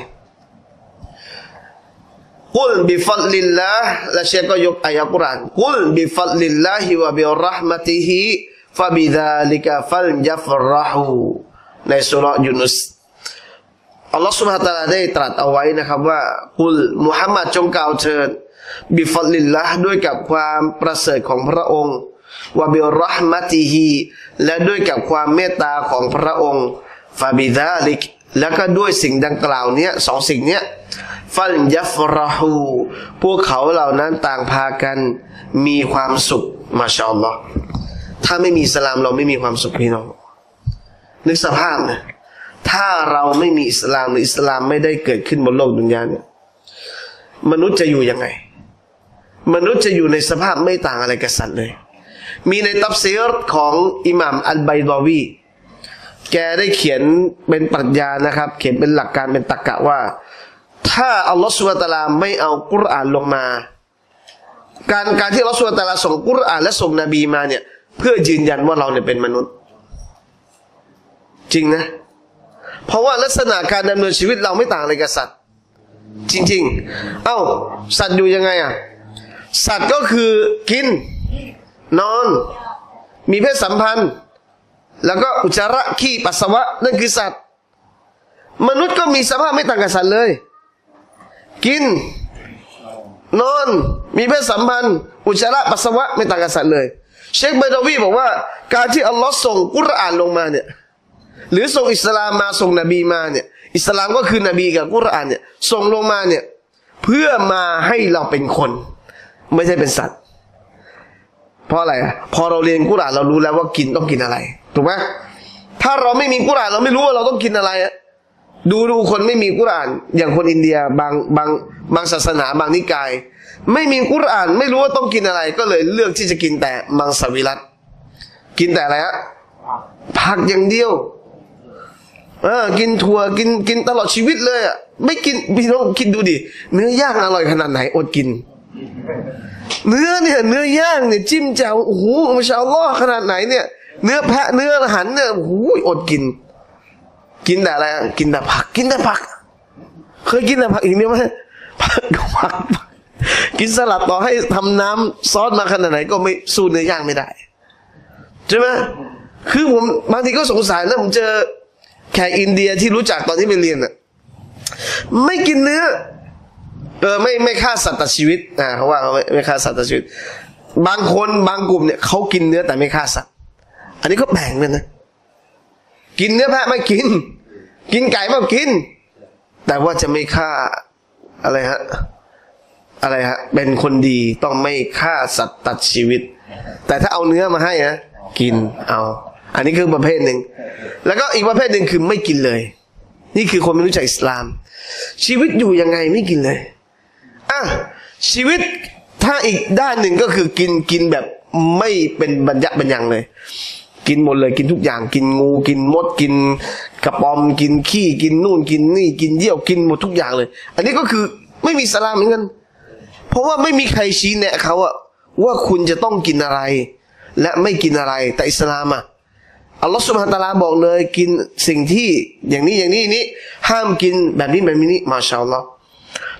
กุลบิฟัดลิลลาห์และเชคก็ยกอายะกุรอานกุลบิฟัดลิลลาฮิวะบิเราะห์มะติฮิฟะบิซาลิกะฟัลยัฟเราะฮูในซูเราะห์ยูนุสอัลลอฮฺซุบฮานะฮูวะตะอาลาได้ตรัสเอาไว้นะครับว่ากุลมุฮัมมัดจงกล่าวเถิดบิฟัดลิลลาห์ด้วยกับความประเสริฐของพระองค์วะบิเราะห์มะติฮิและด้วยกับความเมตตาของพระองค์ฟะบิซาลิกแล้วก็ด้วยสิ่งดังกล่าวเนี้ยสองสิ่งเนี้ยฟัลยัฟเราะฮูพวกเขาเหล่านั้นต่างพากันมีความสุขมาชาอัลลอฮ์ถ้าไม่มีอิสลามเราไม่มีความสุขพี่น้องนึกสภาพนะถ้าเราไม่มีอิสลามหรืออิสลามไม่ได้เกิดขึ้นบนโลกดุนยาเนี่ยมนุษย์จะอยู่ยังไงมนุษย์จะอยู่ในสภาพไม่ต่างอะไรกับสัตว์เลยมีในตัฟซีรของอิหม่ามอัลบัยดาวีแกได้เขียนเป็นปรัชญานะครับเขียนเป็นหลักการเป็นตรรกะว่าถ้าอัลลอฮฺซุบฮานะฮูวะตะอาลาไม่เอากุรอานลงมาการที่อัลลอฮฺซุบฮานะฮูวะตะอาลาส่งกุรอานและส่งนบีมาเนี่ยเพื่อยืนยันว่าเราเนี่ยเป็นมนุษย์จริงนะเพราะว่าลักษณะการดำเนินชีวิตเราไม่ต่างอะไรกับสัตว์จริงๆสัตว์อยู่ยังไงอ่ะสัตว์ก็คือกินนอนมีเพศสัมพันธ์แล้วก็อุจจาระขี้ปัสสาวะนั่นคือสัตว์มนุษย์ก็มีสภาพไม่ต่างกับสัตว์เลยกินนอนมีเพศสัมพันธ์อุจจาระปัสสาวะไม่ต่างกับสัตว์เลยเชคบัยดาวีบอกว่าการที่อัลลอฮ์ส่งกุรอานลงมาเนี่ยหรือส่งอิสลามมาส่งนบีมาเนี่ยอิสลามก็คือนบีกับกุรอานเนี่ยส่งลงมาเนี่ยเพื่อมาให้เราเป็นคนไม่ใช่เป็นสัตว์เพราะอะไรพอเราเรียนกุรอานเรารู้แล้วว่ากินต้องกินอะไรถูกไหมถ้าเราไม่มีกุรอานเราไม่รู้ว่าเราต้องกินอะไรดูคนไม่มีกุรอานอย่างคนอินเดียบางศาสนาบางนิกายไม่มีกุรอานไม่รู้ว่าต้องกินอะไรก็เลยเลือกที่จะกินแต่มังสวิรัติกินแต่อะไรผักอย่างเดียวกินถั่วกินตลอดชีวิตเลยไม่กินพี่น้องคิดดูดิเนื้อย่างอร่อยขนาดไหนอดกินเนื้อย่างเนี่ยจิ้มแจ่วโอ้โหมาชาอัลลอฮ์ขนาดไหนเนี่ยเนื้อแพะเนื้อหันเนี่ยโอ้โหอดกินแต่อะไรกินแต่ผักเคยกินแต่ผักอีกเดียวไหมผักกินสลัดต่อให้ทำน้ำซอสมาขนาดไหนก็ไม่สู้เนื้อย่างไม่ได้ใช่ไหมคือผมบางทีก็สงสัยนะผมเจอแขกอินเดียที่รู้จักตอนที่ไปเรียนไม่กินเนื้อไม่ฆ่าสัตว์ตัดชีวิตเขาว่าไม่ฆ่าสัตว์ตัดชีวิตบางคนบางกลุ่มเนี่ยเขากินเนื้อแต่ไม่ฆ่าสัตว์อันนี้ก็แบ่งกันนะกินเนื้อแพะไม่กินไก่ไม่กินแต่ว่าจะไม่ฆ่าอะไรฮะเป็นคนดีต้องไม่ฆ่าสัตว์ตัดชีวิตแต่ถ้าเอาเนื้อมาให้นะกินเอาอันนี้คือประเภทหนึ่งแล้วก็อีกประเภทหนึ่งคือไม่กินเลยนี่คือคนไม่รู้จักอิสลามชีวิตอยู่ยังไงไม่กินเลยชีวิตถ้าอีกด้านหนึ่งก็คือกินแบบไม่เป็นบัญญัติบัญญังเลยกินหมดเลยกินทุกอย่างกินงูกินมดกินกระป๋อมกินขี้กินนู่นกินนี่กินเยี่ยวกินหมดทุกอย่างเลยอันนี้ก็คือไม่มีอิสลามเหมือนกันเพราะว่าไม่มีใครชี้แนะเขาว่าคุณจะต้องกินอะไรและไม่กินอะไรแต่อิสลามอัลลอฮฺซุบฮานะฮูวะตะอาลาบอกเลยกินสิ่งที่อย่างนี้ห้ามกินแบบนี้มาชาอัลลอฮ์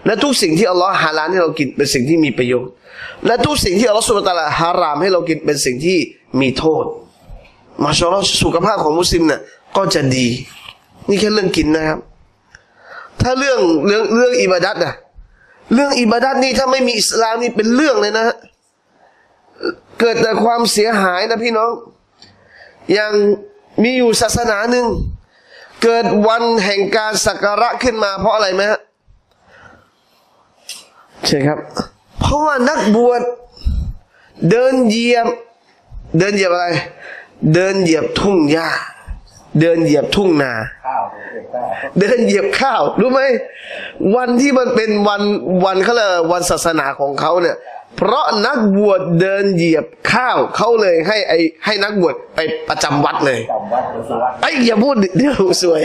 และทุกสิ่งที่อัลลอฮ์ฮาลาลให้เรากินเป็นสิ่งที่มีประโยชน์และทุกสิ่งที่อัลลอฮ์ซุบฮานะฮูวะตะอาลาฮารามให้เรากินเป็นสิ่งที่มีโทษมาชาอัลลอฮ์สุขภาพของมุสลิมเนี่ยก็จะดีนี่แค่เรื่องกินนะครับถ้าเรื่องอิบาดัตนะเรื่องอิบาดัตนี่ถ้าไม่มีอิสลามนี่เป็นเรื่องเลยนะเกิดแต่ความเสียหายนะพี่น้องอย่างมีอยู่ศาสนาหนึ่งเกิดวันแห่งการสักการะขึ้นมาเพราะอะไรไหมฮะใช่ครับเพราะว่านักบวชเดินเหยียบอะไรเดินเหยียบทุ่งหญ้าเดินเหยียบทุ่งนาเดินเหยียบข้าวรู้ไหมวันที่มันเป็นวันเขาเลยวันศาสนาของเขาเนี่ยเพราะนักบวชเดินเหยียบข้าวเขาเลยให้นักบวชไปประจำวัดเลยไอ้อย่าพูดเดี๋ยวสวย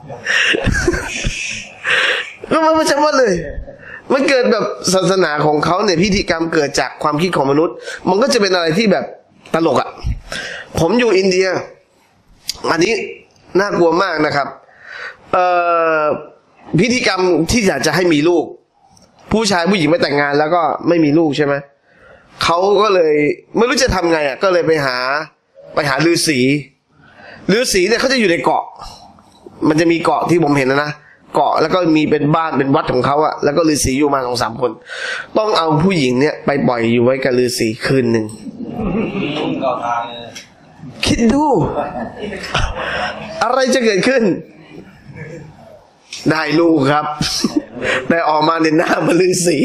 ก็มาประจำวัดเลยมันเกิดแบบศาสนาของเขาเนี่ยพิธีกรรมเกิดจากความคิดของมนุษย์มันก็จะเป็นอะไรที่แบบตลกอ่ะผมอยู่อินเดียอันนี้น่ากลัวมากนะครับพิธีกรรมที่อยากจะให้มีลูกผู้ชายผู้หญิงไม่แต่งงานแล้วก็ไม่มีลูกใช่ไหมเขาก็เลยไม่รู้จะทำไงอ่ะก็เลยไปหาฤาษีเนี่ยเขาจะอยู่ในเกาะมันจะมีเกาะที่ผมเห็นนะเกาะแล้วก็มีเป็นบ้านเป็นวัดของเขาอะแล้วก็ฤาษีอยู่มา 2-3 คนต้องเอาผู้หญิงเนี่ยไปปล่อยอยู่ไว้กับฤาษีคืนหนึ่งคิดดูอะไรจะเกิดขึ้นได้ลูกครับแต่ออกมาในหน้ามันฤาษี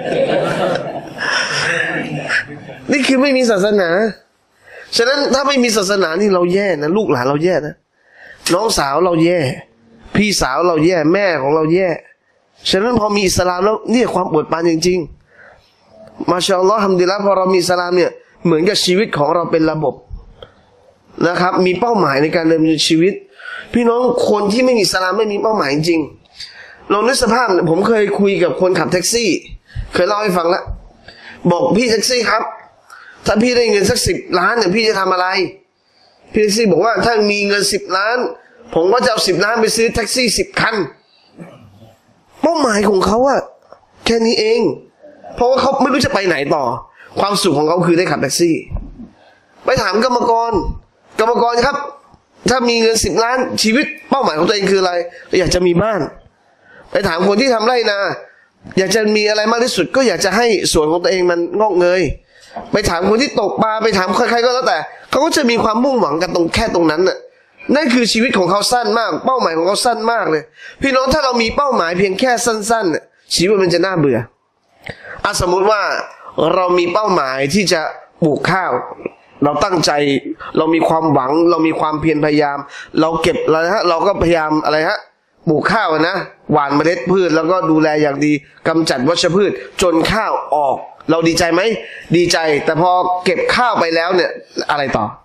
นี่คือไม่มีศาสนาฉะนั้นถ้าไม่มีศาสนานี่เราแย่นะลูกหลานเราแย่นะน้องสาวเราแย่พี่สาวเราแย่แม่ของเราแย่ฉะนั้นพอมีอิสลามแล้วนี่ความปวดปานจริงๆมาชาอัลลอฮ์ฮัมดุลิลละห์พอเรามีอิสลามเนี่ยเหมือนกับชีวิตของเราเป็นระบบนะครับมีเป้าหมายในการดำเนินชีวิตพี่น้องคนที่ไม่มีอิสลามไม่มีเป้าหมายจริงลองนึกสภาพผมเคยคุยกับคนขับแท็กซี่เคยเล่าให้ฟังแล้วบอกพี่แท็กซี่ครับถ้าพี่ได้เงินสัก10 ล้านเนี่ยพี่จะทำอะไรพี่แท็กซี่บอกว่าถ้ามีเงิน10 ล้านผมก็จะเอา10 ล้านไปซื้อแท็กซี่10 คันเป้าหมายของเขาอะแค่นี้เองเพราะว่าเขาไม่รู้จะไปไหนต่อความสุขของเขาคือได้ขับแท็กซี่ไปถามกรรมกรครับถ้ามีเงิน10 ล้านชีวิตเป้าหมายของตัวเองคืออะไรอยากจะมีบ้านไปถามคนที่ทำไร่นาอยากจะมีอะไรมากที่สุดก็อยากจะให้สวนของตัวเองมันงอกเงยไปถามคนที่ตกปลาไปถามใครๆก็แล้วแต่เขาก็จะมีความมุ่งหวังกันแค่ตรงนั้นน่ะนั่นคือชีวิตของเขาสั้นมากเป้าหมายของเขาสั้นมากเลยพี่น้องถ้าเรามีเป้าหมายเพียงแค่สั้นๆชีวิตมันจะน่าเบื่อสมมุติว่าเรามีเป้าหมายที่จะปลูกข้าวเราตั้งใจเรามีความหวังเรามีความเพียรพยายามเราเก็บอะไรฮะเราก็พยายามอะไรฮะปลูกข้าวนะหว่านเมล็ดพืชแล้วก็ดูแลอย่างดีกำจัดวัชพืชจนข้าวออกเราดีใจไหมดีใจแต่พอเก็บข้าวไปแล้วเนี่ยอะไรต่อ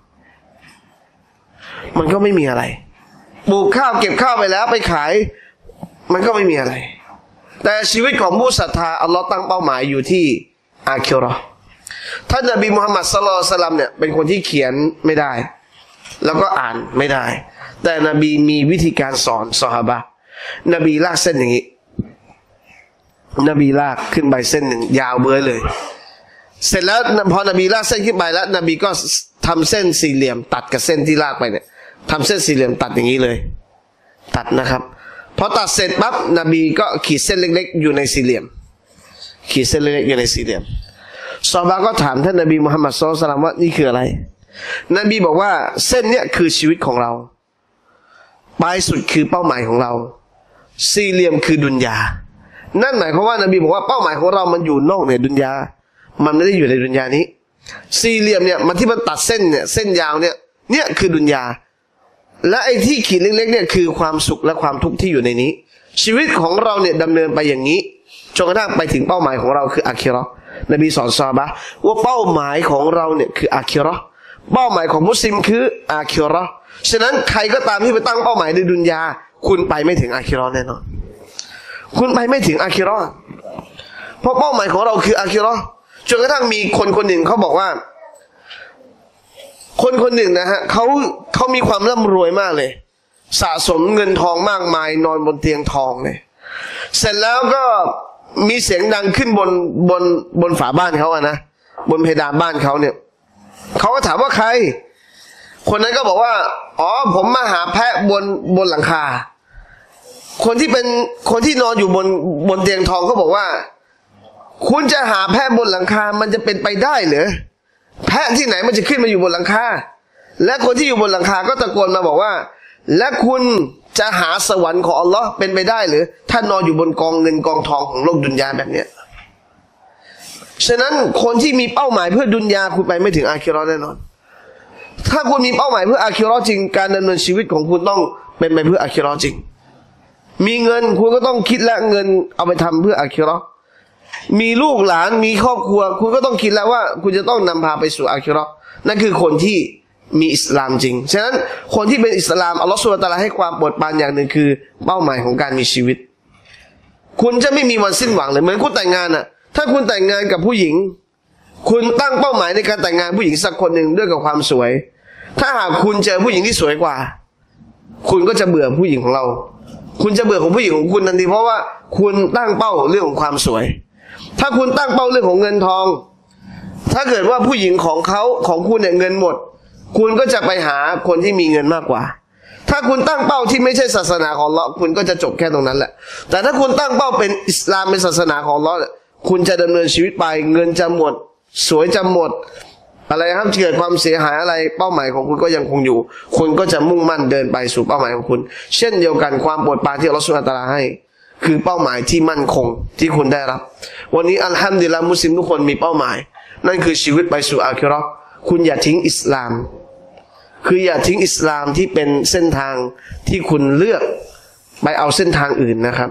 มันก็ไม่มีอะไรปลูกข้าวเก็บข้าวไปแล้วไปขายมันก็ไม่มีอะไรแต่ชีวิตของผู้ศรัทธาอัลลอฮ์ตั้งเป้าหมายอยู่ที่อาคิเราะห์ท่านนบีมุฮัมมัดศ็อลลัลลอฮุอะลัยฮิวะซัลลัมเนี่ยเป็นคนที่เขียนไม่ได้แล้วก็อ่านไม่ได้แต่นบีมีวิธีการสอนซอฮาบะห์นบีลากเส้นอย่างนี้นบีลากขึ้นไปเส้นหนึ่งยาวเบ้อเลยเสร็จแล้วพอนบีลากเส้นขึ้นไปแล้วนบีก็ทำเส้นสี่เหลี่ยมตัดกับเส้นที่ลากไปเนี่ยทำเส้นสี่เหลี่ยมตัดอย่างนี้เลยตัดนะครับพอตัดเสร็จปั๊บนบีก็ขีดเส้นเล็กๆอยู่ในสี่เหลี่ยมขีดเส้นเล็กๆอยู่ในสี่เหลี่ยมซอฮาบะห์ก็ถามท่านนบีมุฮัมมัดศ็อลลัลลอฮุอะลัยฮิวะซัลลัมว่านี่คืออะไรนบีบอกว่าเส้นเนี้ยคือชีวิตของเราปลายสุดคือเป้าหมายของเราสี่เหลี่ยมคือดุนยานั่นหมายความว่านบีบอกว่าเป้าหมายของเรามันอยู่นอกเหนือดุนยามันไม่ได้อยู่ในดุนยานี้สี่เหลี่ยมเนี่ยมันที่มันตัดเส้นเนี่ยเส้นยาวเนี่ยคือดุนยาและไอ้ที่ขีดเล็กๆเนี่ยคือความสุขและความทุกข์ที่อยู่ในนี้ชีวิตของเราเนี่ยดำเนินไปอย่างนี้จนกระทั่งไปถึงเป้าหมายของเราคืออาคิเราะห์นบีสอนซอฮาบะห์ว่าเป้าหมายของเราเนี่ยคืออาคิเราะห์เป้าหมายของมุสลิมคืออาคิเราะห์ฉะนั้นใครก็ตามที่ไปตั้งเป้าหมายในดุนยาคุณไปไม่ถึงอาคิเราะห์แน่นอนคุณไปไม่ถึงอาคิเราะห์เพราะเป้าหมายของเราคืออาคิเราะห์จนกระทั่งมีคนหนึ่งเขาบอกว่าคนหนึ่งนะฮะเขามีความร่ำรวยมากเลยสะสมเงินทองมากมายนอนบนเตียงทองเลยเสร็จแล้วก็มีเสียงดังขึ้นบนฝาบ้านเขาอะนะบนเพดานบ้านเขาเนี่ยเขาก็ถามว่าใครคนนั้นก็บอกว่าอ๋อผมมาหาแพะบนหลังคาคนที่นอนอยู่บนเตียงทองก็บอกว่าคุณจะหาแพะบนหลังคามันจะเป็นไปได้เหรอแพะที่ไหนมันจะขึ้นมาอยู่บนหลังคาและคนที่อยู่บนหลังคาก็ตะโกนมาบอกว่าและคุณจะหาสวรรค์ของอัลลอฮ์เป็นไปได้หรือถ้านอนอยู่บนกองเงินกองทองของโลกดุนยาแบบเนี้ยฉะนั้นคนที่มีเป้าหมายเพื่อดุนยาคุณไปไม่ถึงอาคิเราะห์แน่นอนถ้าคุณมีเป้าหมายเพื่ออาคิเราะห์จริงการดำเนินชีวิตของคุณต้องเป็นไปเพื่ออาคิเราะห์จริงมีเงินคุณก็ต้องคิดและเงินเอาไปทำเพื่ออาคิเราะห์มีลูกหลานมีครอบครัวคุณก็ต้องคิดแล้วว่าคุณจะต้องนำพาไปสู่อาคิเราะห์นั่นคือคนที่มีอิสลามจริงฉะนั้นคนที่เป็นอิสลามอัลลอฮฺซุบฮานะฮูวะตะอาลาให้ความโปรดปรานอย่างหนึ่งคือเป้าหมายของการมีชีวิตคุณจะไม่มีวันสิ้นหวังเลยเหมือนคุณแต่งงานอ่ะถ้าคุณแต่งงานกับผู้หญิงคุณตั้งเป้าหมายในการแต่งงานผู้หญิงสักคนหนึ่งด้วยกับความสวยถ้าหากคุณเจอผู้หญิงที่สวยกว่าคุณก็จะเบื่อผู้หญิงของเราคุณจะเบื่อของผู้หญิงของคุณทันทีเพราะว่าคุณตั้งเป้าเรื่องของความสวยถ้าคุณตั้งเป้าเรื่องของเงินทองถ้าเกิดว่าผู้หญิงของคุณเนี่ยเงินหมดคุณก็จะไปหาคนที่มีเงินมากกว่าถ้าคุณตั้งเป้าที่ไม่ใช่ศาสนาของอัลเลาะห์คุณก็จะจบแค่ตรงนั้นแหละแต่ถ้าคุณตั้งเป้าเป็นอิสลามเป็นศาสนาของอัลเลาะห์คุณจะดำเนินชีวิตไปเงินจะหมดสวยจะหมดอะไรครับเกิดความเสียหายอะไรเป้าหมายของคุณก็ยังคงอยู่คุณก็จะมุ่งมั่นเดินไปสู่เป้าหมายของคุณเช่นเดียวกันความโปรดปรานที่อัลเลาะห์ซุบฮานะฮูวะตะอาลาให้คือเป้าหมายที่มั่นคงที่คุณได้รับวันนี้อัลฮัมดุลิลละห์มุสลิมทุกคนมีเป้าหมายนั่นคือชีวิตไปสู่อาคิเราะห์คุณอย่าทิ้งอิสลามคืออย่าทิ้งอิสลามที่เป็นเส้นทางที่คุณเลือกไปเอาเส้นทางอื่นนะครับ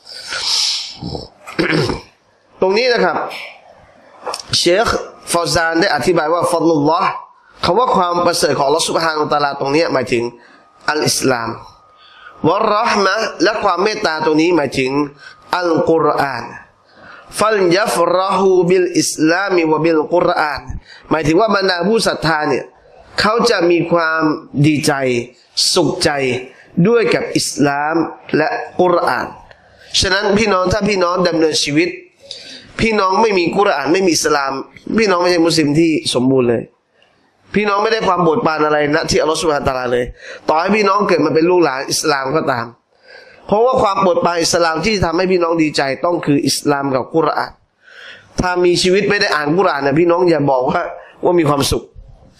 ตรงนี้นะครับเชคฟาวซานได้อธิบายว่าฟัดลุลลอฮ์คำว่าความประเสริฐของอัลเลาะห์ซุบฮานะฮูวะตะอาลาตรงนี้หมายถึงอัลอิสลามวะเราะห์มะฮ์และความเมตตาตรงนี้หมายถึงอัลกุรอานฟัลยัฟเราะฮูบิลอิสลามิวะบิลกุรอานหมายถึงว่าบรรดาผู้ศรัทธาเนี่ยเขาจะมีความดีใจสุขใจด้วยกับอิสลามและกุรอานฉะนั้นพี่น้องถ้าพี่น้องดำเนินชีวิตพี่น้องไม่มีกุรอานไม่มีอิสลามพี่น้องไม่ใช่มุสลิมที่สมบูรณ์เลยพี่น้องไม่ได้ความโปรดปรานอะไรนะที่อัลลอฮฺซุบฮานะฮูวะตะอาลาเลยต่อให้พี่น้องเกิดมาเป็นลูกหลานอิสลามก็ตามเพราะว่าความโปรดปรานอิสลามที่ทำให้พี่น้องดีใจต้องคืออิสลามกับกุรอานถ้ามีชีวิตไม่ได้อ่านกุรอานนะพี่น้องอย่าบอกว่ามีความสุข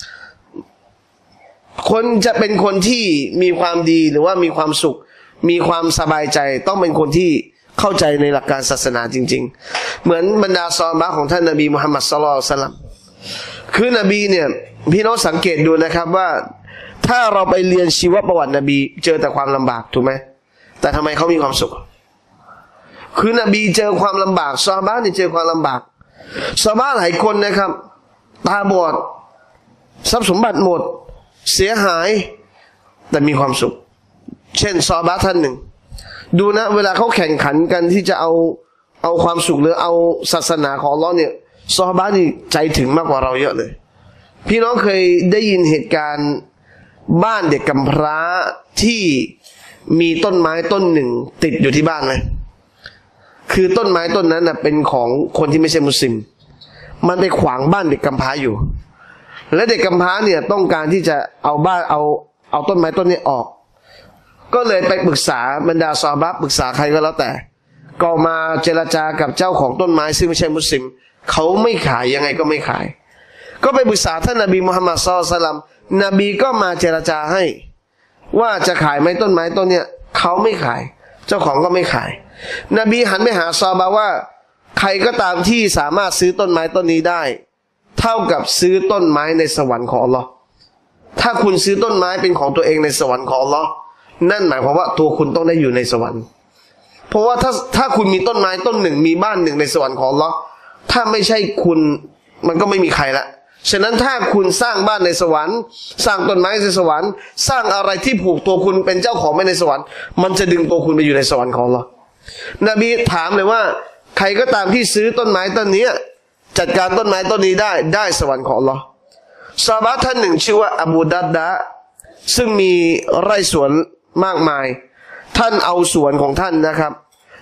คนจะเป็นคนที่มีความดีหรือว่ามีความสุขมีความสบายใจต้องเป็นคนที่เข้าใจในหลักการศาสนาจริงๆเหมือนบรรดาซอฮาบะห์ของท่านนบีมุฮัมมัดศ็อลลัลลอฮุอะลัยฮิวะซัลลัมคือนบีเนี่ยพี่น้องสังเกตดูนะครับว่าถ้าเราไปเรียนชีวประวัตินบีเจอแต่ความลำบากถูกไหมแต่ทำไมเขามีความสุขคือนบีเจอความลำบากซอฮาบะห์เนี่ยเจอความลำบากซอฮาบะห์หลายคนนะครับตาบอดทรัพย์สมบัติหมดเสียหายแต่มีความสุขเช่นซอฮาบะห์ท่านหนึ่งดูนะเวลาเขาแข่งขันกันที่จะเอาความสุขหรือเอาศาสนาของอัลเลาะห์เนี่ยซอฮาบะห์นี่ใจถึงมากกว่าเราเยอะเลยพี่น้องเคยได้ยินเหตุการณ์บ้านเด็กกำพร้าที่มีต้นไม้ต้นหนึ่งติดอยู่ที่บ้านไหมคือต้นไม้ต้นนั้นนะเป็นของคนที่ไม่ใช่มุสลิมมันไปขวางบ้านเด็กกำพร้าอยู่และเด็กกำพร้าเนี่ยต้องการที่จะเอาต้นไม้ต้นนี้ออกก็เลยไปปรึกษาบรรดาซอฮาบะห์ปรึกษาใครก็แล้วแต่ก็มาเจรจากับเจ้าของต้นไม้ซึ่งไม่ใช่มุสลิมเขาไม่ขายยังไงก็ไม่ขายก็ไปปรึกษาท่านนบีมุฮัมมัดศ็อลลัลลอฮุอะลัยฮิวะซัลลัมนบีก็มาเจรจาให้ว่าจะขายไหมต้นไม้ต้นเนี้ยเขาไม่ขายเจ้าของก็ไม่ขายนบีหันไปหาซอฮาบะห์ว่าใครก็ตามที่สามารถซื้อต้นไม้ต้นนี้ได้เท่ากับซื้อต้นไม้ในสวรรค์ของอัลเลาะห์ถ้าคุณซื้อต้นไม้เป็นของตัวเองในสวรรค์ของอัลเลาะห์นั่นหมายความว่าตัวคุณต้องได้อยู่ในสวรรค์เพราะว่าถ้าคุณมีต้นไม้ต้นหนึ่งมีบ้านหนึ่งในสวรรค์ของอัลเลาะห์ถ้าไม่ใช่คุณมันก็ไม่มีใครละฉะนั้นถ้าคุณสร้างบ้านในสวรรค์สร้างต้นไม้ในสวรรค์สร้างอะไรที่ผูกตัวคุณเป็นเจ้าของไม่ในสวรรค์มันจะดึงตัวคุณไปอยู่ในสวรรค์ของอัลเลาะห์นบีถามเลยว่าใครก็ตามที่ซื้อต้นไม้ต้นนี้จัดการต้นไม้ต้นนี้ได้สวรรค์ของอัลเลาะห์ซอฮาบะห์ท่านหนึ่งชื่อว่าอบูดัรดะห์ซึ่งมีไร่สวนมากมายท่านเอาสวนของท่านนะครับ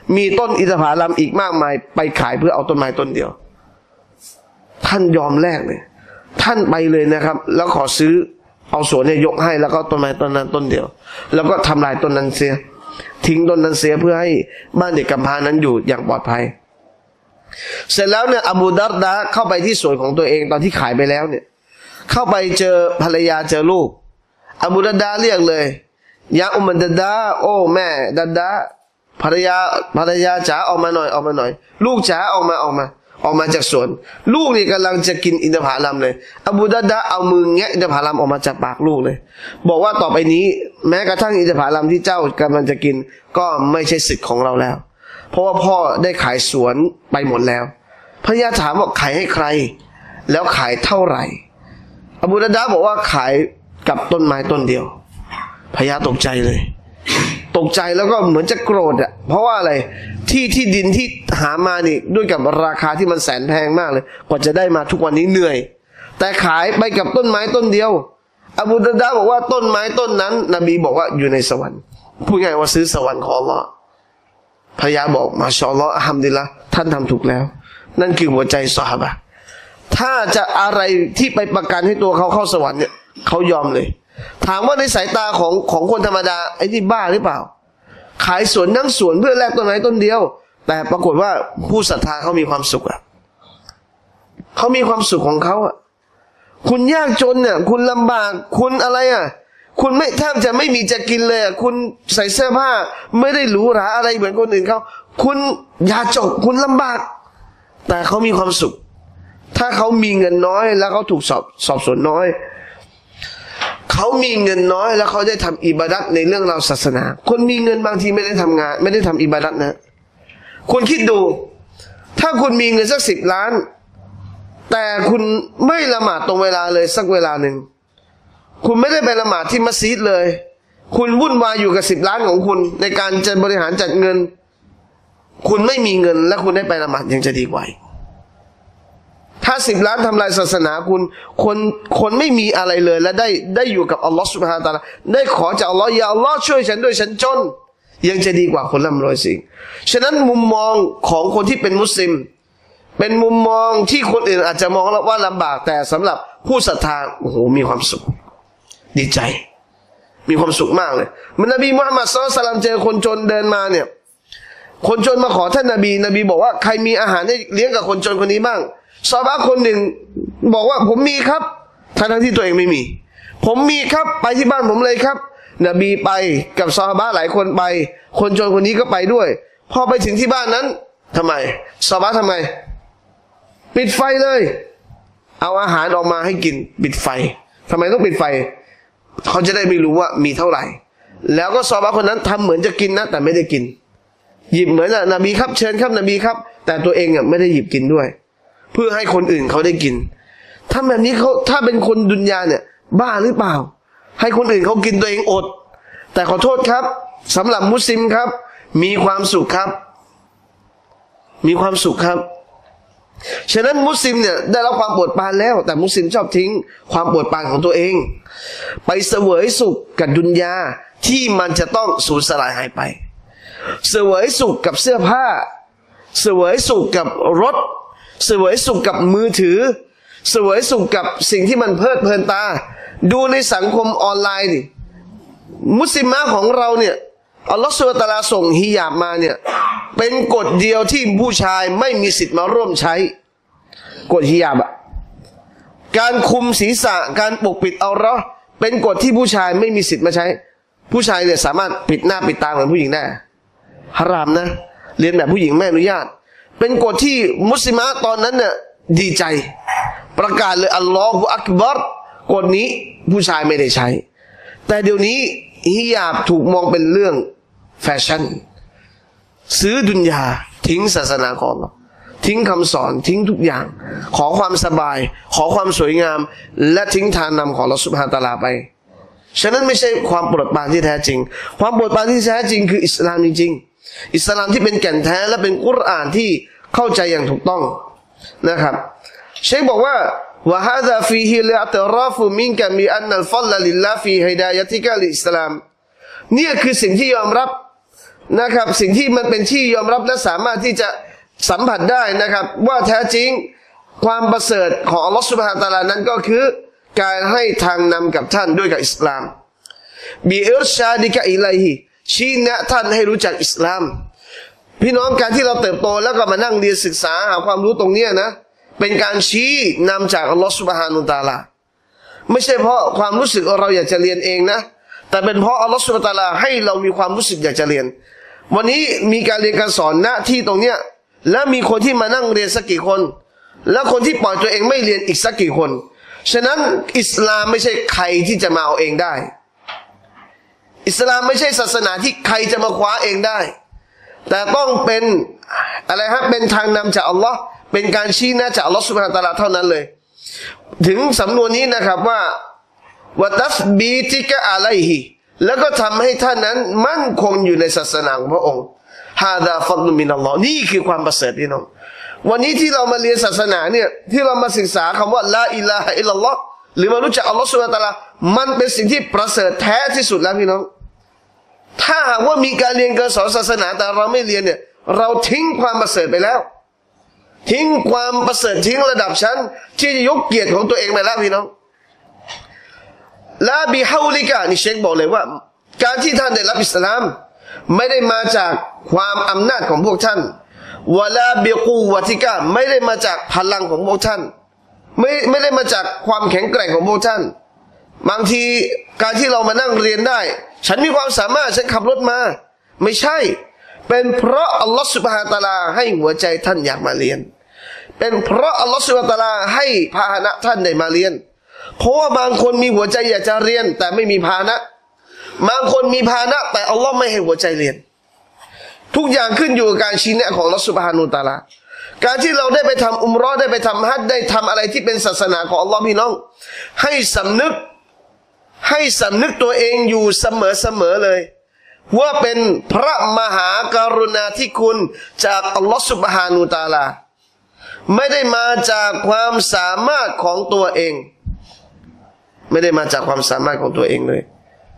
มีต้นอินทผลัมอีกมากมายไปขายเพื่อเอาต้นไม้ต้นเดียวท่านยอมแลกเลยท่านไปเลยนะครับแล้วขอซื้อเอาสวนเนี่ยยกให้แล้วก็ต้นไม้ต้นนั้นต้นเดียวแล้วก็ทำลายต้นนั้นเสียทิ้งต้นนั้นเสียเพื่อให้บ้านเด็กกำพร้านั้นอยู่อย่างปลอดภัยเสร็จแล้วเนี่ยอบูดัรดาเข้าไปที่สวนของตัวเองตอนที่ขายไปแล้วเนี่ยเข้าไปเจอภรรยาเจอลูกอบูดัรดาเรียกเลยยาอุมันดัดดาโอ้แม่ดัดดาภรรยาจ๋าออกมาหน่อยลูกจ๋าออกมาจากสวนลูกนี่กำลังจะกินอินทผลัมเลยอบูดัรดาเอามือแงะอินทผลัมออกมาจากปากลูกเลยบอกว่าต่อไปนี้แม้กระทั่งอินทผลัมที่เจ้ากำลังจะกินก็ไม่ใช่สิทธิ์ของเราแล้วเพราะว่าพ่อได้ขายสวนไปหมดแล้วภรรยาถามว่าขายให้ใครแล้วขายเท่าไหร่อบูดัรดาบอกว่าขายกับต้นไม้ต้นเดียวภรรยาตกใจเลยตกใจแล้วก็เหมือนจะโกรธอ่ะเพราะว่าอะไรที่ดินที่หามานี่ด้วยกับราคาที่มันแสนแพงมากเลยกว่าจะได้มาทุกวันนี้เหนื่อยแต่ขายไปกับต้นไม้ต้นเดียวอบูดัรดาบอกว่าต้นไม้ต้นนั้นนบีบอกว่าอยู่ในสวรรค์พูดง่ายว่าซื้อสวรรค์ของอัลลอฮ์ภรรยาบอกมาชาอัลลอฮ์อัลฮัมดุลิลละห์ท่านทำถูกแล้วนั่นคือหัวใจซอฮาบะห์ถ้าอะไรที่ไปประกันให้ตัวเขาเข้าสวรรค์เนี่ยเขายอมเลยถามว่าในสายตาของคนธรรมดาไอ้ที่บ้าหรือเปล่าขายสวนนั่งสวนเพื่อแลกต้นไม้ต้นเดียวแต่ปรากฏว่าผู้ศรัทธาเขามีความสุขอ่ะเขามีความสุขของเขาอ่ะคุณยากจนเนี่ยคุณลำบากคุณอะไรอ่ะคุณไม่แทบจะไม่มีจะกินเลยคุณใส่เสื้อผ้าไม่ได้หรูหราอะไรเหมือนคนอื่นเขาคุณยากจนคุณลำบากแต่เขามีความสุขถ้าเขามีเงินน้อยแล้วเขาถูกสอบสวนน้อยเขามีเงินน้อยแล้วเขาได้ทำอิบาดัตในเรื่องราวศาสนาคนมีเงินบางทีไม่ได้ทำงานไม่ได้ทำอิบาดัตนะคุณคิดดูถ้าคุณมีเงินสัก10 ล้านแต่คุณไม่ละหมาดตรงเวลาเลยสักเวลาหนึ่งคุณไม่ได้ไปละหมาดที่มัสยิดเลยคุณวุ่นวายอยู่กับ10 ล้านของคุณในการจะบริหารจัดเงินคุณไม่มีเงินและคุณได้ไปละหมาดยังจะดีกว่าถ้า10 ล้านทำลายศาสนาคุณคนไม่มีอะไรเลยและได้อยู่กับอัลลอฮฺซุบฮานะฮูวะตะอาลาได้ขอจากอัลลอฮฺอย่าอัลลอฮฺช่วยฉันด้วยฉันจนยังจะดีกว่าคนร่ำรวยสิฉะนั้นมุมมองของคนที่เป็นมุสลิมเป็นมุมมองที่คนอื่นอาจจะมองว่าลำบากแต่สำหรับผู้ศรัทธาโอ้โหมีความสุขดีใจมีความสุขมากเลยมันนบีมุฮัมมัดศ็อลลัลลอฮุอะลัยฮิวะซัลลัมเจอคนจนเดินมาเนี่ยคนจนมาขอท่านนบีบอกว่าใครมีอาหารให้เลี้ยงกับคนจนคนนี้บ้างซอฮาบะห์คนหนึ่งบอกว่าผมมีครับทั้งที่ตัวเองไม่มีผมมีครับไปที่บ้านผมเลยครับนบีไปกับซอฮาบะห์หลายคนไปคนจนคนนี้ก็ไปด้วยพอไปถึงที่บ้านนั้นทำไมซอฮาบะห์ทำไงปิดไฟเลยเอาอาหารออกมาให้กินปิดไฟทำไมต้องปิดไฟเขาจะได้ไม่รู้ว่ามีเท่าไหร่แล้วก็ซอฮาบะห์คนนั้นทำเหมือนจะกินนะแต่ไม่ได้กินหยิบเหมือนนบีครับเชิญครับนบีครับแต่ตัวเองไม่ได้หยิบกินด้วยเพื่อให้คนอื่นเขาได้กินถ้าแบบนี้เขาถ้าเป็นคนดุนยาเนี่ยบ้าหรือเปล่าให้คนอื่นเขากินตัวเองอดแต่ขอโทษครับสำหรับมุสลิมครับมีความสุขครับมีความสุขครับฉะนั้นมุสลิมเนี่ยได้รับความโปรดปรานแล้วแต่มุสลิมชอบทิ้งความโปรดปรานของตัวเองไปเสวยสุขกับดุนยาที่มันจะต้องสูญสลายหายไปเสวยสุขกับเสื้อผ้าเสวยสุขกับรถเสวยสุขกับมือถือเสวยสุขกับสิ่งที่มันเพลิดเพลินตาดูในสังคมออนไลน์ดิมุสลิมะของเราเนี่ยอัลลอฮฺซุบฮานะฮูวะตะอาลาส่งฮิญาบมาเนี่ยเป็นกฎเดียวที่ผู้ชายไม่มีสิทธิ์มาร่วมใช้กฎฮิญาบอะการคุมศีรษะการปกปิดเอาเราะห์เป็นกฎที่ผู้ชายไม่มีสิทธิ์มาใช้ผู้ชายเนี่ยสามารถปิดหน้าปิดตาเหมือนผู้หญิงได้ฮารามนะเรียนแบบผู้หญิงไม่อนุญาตเป็นกฎที่มุสลิมะตอนนั้นเนี่ยดีใจประกาศเลยอัลลอฮฺอักบัรกฎนี้ผู้ชายไม่ได้ใช้แต่เดี๋ยวนี้ฮิญาบถูกมองเป็นเรื่องแฟชั่นซื้อดุนยาทิ้งศาสนาของเราทิ้งคำสอนทิ้งทุกอย่างขอความสบายขอความสวยงามและทิ้งทานนำของอัลเลาะห์ซุบฮานะฮูวะตะอาลาไปฉะนั้นไม่ใช่ความโปรดปรานที่แท้จริงความโปรดปรานที่แท้จริงคืออิสลามจริงๆอิสลามที่เป็นแก่นแท้และเป็นกุรอานที่เข้าใจอย่างถูกต้องนะครับเชคบอกว่าวะฮาซาฟีฮิลอิอ์ติราฟุมินกะมีอันนัลฟัลลิลลาฮ์ฟีฮิดายะติกะลิอิสลามเนี่ยคือสิ่งที่ยอมรับนะครับสิ่งที่มันเป็นที่ยอมรับและสามารถที่จะสัมผัสได้นะครับว่าแท้จริงความประเสริฐของอัลลอฮฺซุบฮานะฮูวะตะอาลานั้นก็คือการให้ทางนำกับท่านด้วยกับอิสลามบิอิรชาดิกะอิลัยฮิชี้แนะท่านให้รู้จักอิสลามพี่น้องการที่เราเติบโตแล้วก็มานั่งเรียนศึกษาหาความรู้ตรงนี้นะเป็นการชี้นำจากอัลลอฮฺซุบฮานะฮูวะตะอาลาไม่ใช่เพราะความรู้สึกเราอยากจะเรียนเองนะแต่เป็นเพราะอัลลอฮฺซุบฮานะฮูวะตะอาลาให้เรามีความรู้สึกอยากจะเรียนวันนี้มีการเรียนการสอนณที่ตรงเนี้ยแล้วมีคนที่มานั่งเรียนสักกี่คนแล้วคนที่ปล่อยตัวเองไม่เรียนอีกสักกี่คนฉะนั้นอิสลามไม่ใช่ใครที่จะมาเอาเองได้อิสลามไม่ใช่ศาสนาที่ใครจะมาคว้าเองได้แต่ต้องเป็นอะไรฮะเป็นทางนำจากอัลลอฮ์เป็นการชี้แนะจากอัลลอฮ์ซุบฮานะฮูวะตะอาลาเท่านั้นเลยถึงสำนวนนี้นะครับว่าวะตัสบีติกะอะลัยฮิแล้วก็ทำให้ท่านนั้นมั่นคงอยู่ในศาสนาของพระองค์ฮาดาฟัดลุมินัลลอฮ์นี่คือความประเสริฐพี่น้องวันนี้ที่เรามาเรียนศาสนาเนี่ยที่เรามาศึกษาคำว่าลาอิลาฮะอิลลัลลอฮ์หรือมารู้จักอัลลอฮ์ซุบฮานะฮูวะตะอาลามันเป็นสิ่งที่ประเสริฐแท้ที่สุดแล้วพี่น้องถ้าหากว่ามีการเรียนการสอนศาสนาแต่เราไม่เรียนเนี่ยเราทิ้งความประเสริฐไปแล้วทิ้งความประเสริฐทิ้งระดับชั้นที่จะยกเกียรติของตัวเองไปแล้วพี่น้องลาบิฮาวลิกะนี่เชคบอกเลยว่าการที่ท่านได้รับอิสลามไม่ได้มาจากความอำนาจของพวกท่านวะลาบิกูวะติกะไม่ได้มาจากพลังของพวกท่านไม่ได้มาจากความแข็งแกร่งของพวกท่านบางทีการที่เรามานั่งเรียนได้ฉันมีความสามารถฉันขับรถมาไม่ใช่เป็นเพราะอัลลอฮฺซุบฮานะฮูวะตะอาลาให้หัวใจท่านอยากมาเรียนเป็นเพราะอัลลอฮฺซุบฮานะฮูวะตะอาลาให้พาหนะท่านได้มาเรียนเพราะว่าบางคนมีหัวใจอยากจะเรียนแต่ไม่มีพาหนะบางคนมีพาหนะแต่อัลลอฮ์ไม่ให้หัวใจเรียนทุกอย่างขึ้นอยู่กับการชี้แนะของอัลลอฮฺซุบฮานะฮูวะตะอาลาการที่เราได้ไปทำอุมเราะห์ได้ไปทำฮัจญ์ได้ทำอะไรที่เป็นศาสนาของอัลลอฮ์พี่น้องให้สำนึกตัวเองอยู่เสมอเลยว่าเป็นพระมหากรุณาธิคุณจากอัลลอฮฺซุบฮานะฮูวะตะอาลาไม่ได้มาจากความสามารถของตัวเองไม่ได้มาจากความสามารถของตัวเองเลย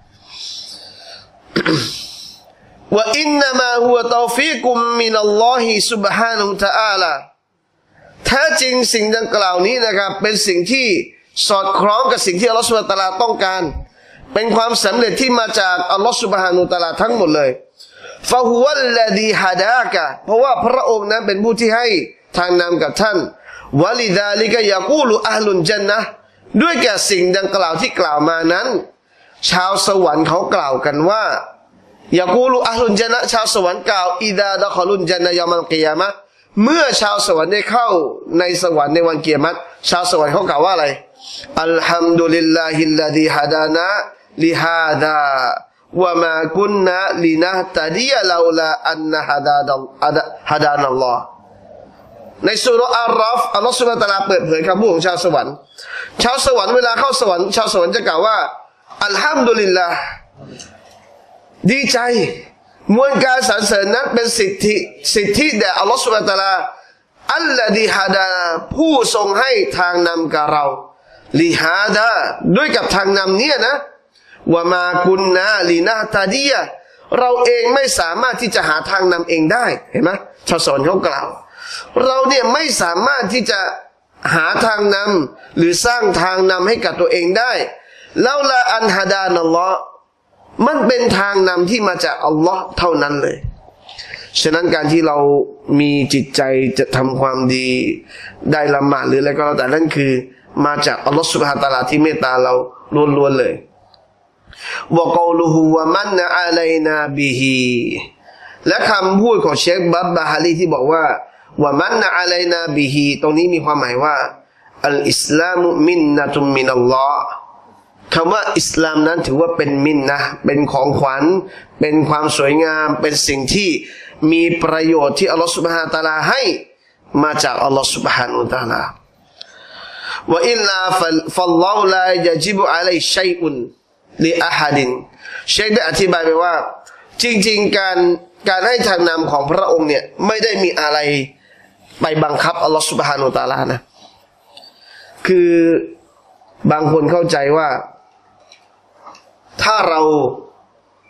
ว่าอินนามาฮุวะตอฟีกุมมินัลลอฮิซุบฮานะฮูวะตะอาลาแท้จริงสิ่งดังกล่าวนี้นะครับเป็นสิ่งที่สอดคล้องกับสิ่งที่อัลลอฮฺซุบฮานะฮูวะตะอาลาต้องการเป็นความสำเร็จที่มาจากอัลลอฮฺซุบฮานะฮูวะตะอาลาทั้งหมดเลยฟะฮุวัลลดีฮะดากะเพราะว่าพระองค์นั้นเป็นผู้ที่ให้ทางนำกับท่านวะลิซาลิกะยะกูลุอะห์ลุลญันนะห์ด้วยแก่สิ่งดังกล่าวที่กล่าวมานั้นชาวสวรรค์เขากล่าวกันว่ายะกูลุอะห์ลุลญันนะห์ชาวสวรรค์กล่าวอิซาดะคอลุลญันนะฮ์ยอมัลกิยามะฮ์เมื่อชาวสวรรค์ได้เข้าในสวรรค์ในวันกิยามะฮ์ชาวสวรรค์เขากล่าวว่าอะไรอัลฮัมดุลิลลาฮิลลซีฮะดานะลิฮาดาวะมากุนนะลินะฮ์ตะดียะลาลาอันนะฮะดานัลลอฮ์ในซูเราะห์อัลรอฟอัลลอฮฺซุบฮานะฮูวะตะอาลาเปิดเผยคำพูดของชาวสวรรค์เวลาเข้าสวรรค์ชาวสวรรค์จะกล่าวว่าอัลฮัมดุลิลลาห์ดีใจมวลการสรรเสริญนั้นเป็นสิทธิแด่อัลลอฮฺซุบฮานะฮูวะตะอาลาอัลลดีฮะดาผู้ทรงให้ทางนำกับเราลิฮาดาด้วยกับทางนำเนี่ยนะวะมากุนนะลินะตาดียะเราเองไม่สามารถที่จะหาทางนำเองได้เห็นไหมชาวสวรรค์เขากล่าวเราเนี่ยไม่สามารถที่จะหาทางนำหรือสร้างทางนำให้กับตัวเองได้ลาลาอันฮะดานัลลอฮ์มันเป็นทางนำที่มาจากอัลลอฮ์เท่านั้นเลยฉะนั้นการที่เรามีจิตใจจะทำความดีได้ละหมาดหรืออะไรก็แล้วแต่นั่นคือมาจากอัลลอฮ์ซุบฮานะฮูวะตะอาลาที่เมตตาเราล้วนๆเลยวะกอลูฮุวะมันนะอะลัยนาบิฮิและคำพูดของเชคบับบาฮาลีที่บอกว่าวะมันนะอะลัยนาบิฮิตรงนี้มีความหมายว่าอัลอิสลามุมินนะตุมมินัลลอฮ์คำว่าอิสลามนั้นถือว่าเป็นมินนะเป็นของขวัญเป็นความสวยงามเป็นสิ่งที่มีประโยชน์ที่อัลลอฮฺซุบฮานะฮูวะตะอาลาให้มาจากอัลลอฮฺซุบฮานะฮูวะตะอาลาวะอิลลาฟัลลอฮุลายะญิบุอะลัยชัยอุนลิอะฮัดินเชคได้อธิบายไปว่าจริงๆการให้ทางนำของพระองค์เนี่ยไม่ได้มีอะไรไปบังคับอัลลอฮฺซุบฮานะฮูวะตะอาลานะคือบางคนเข้าใจว่าถ้าเรา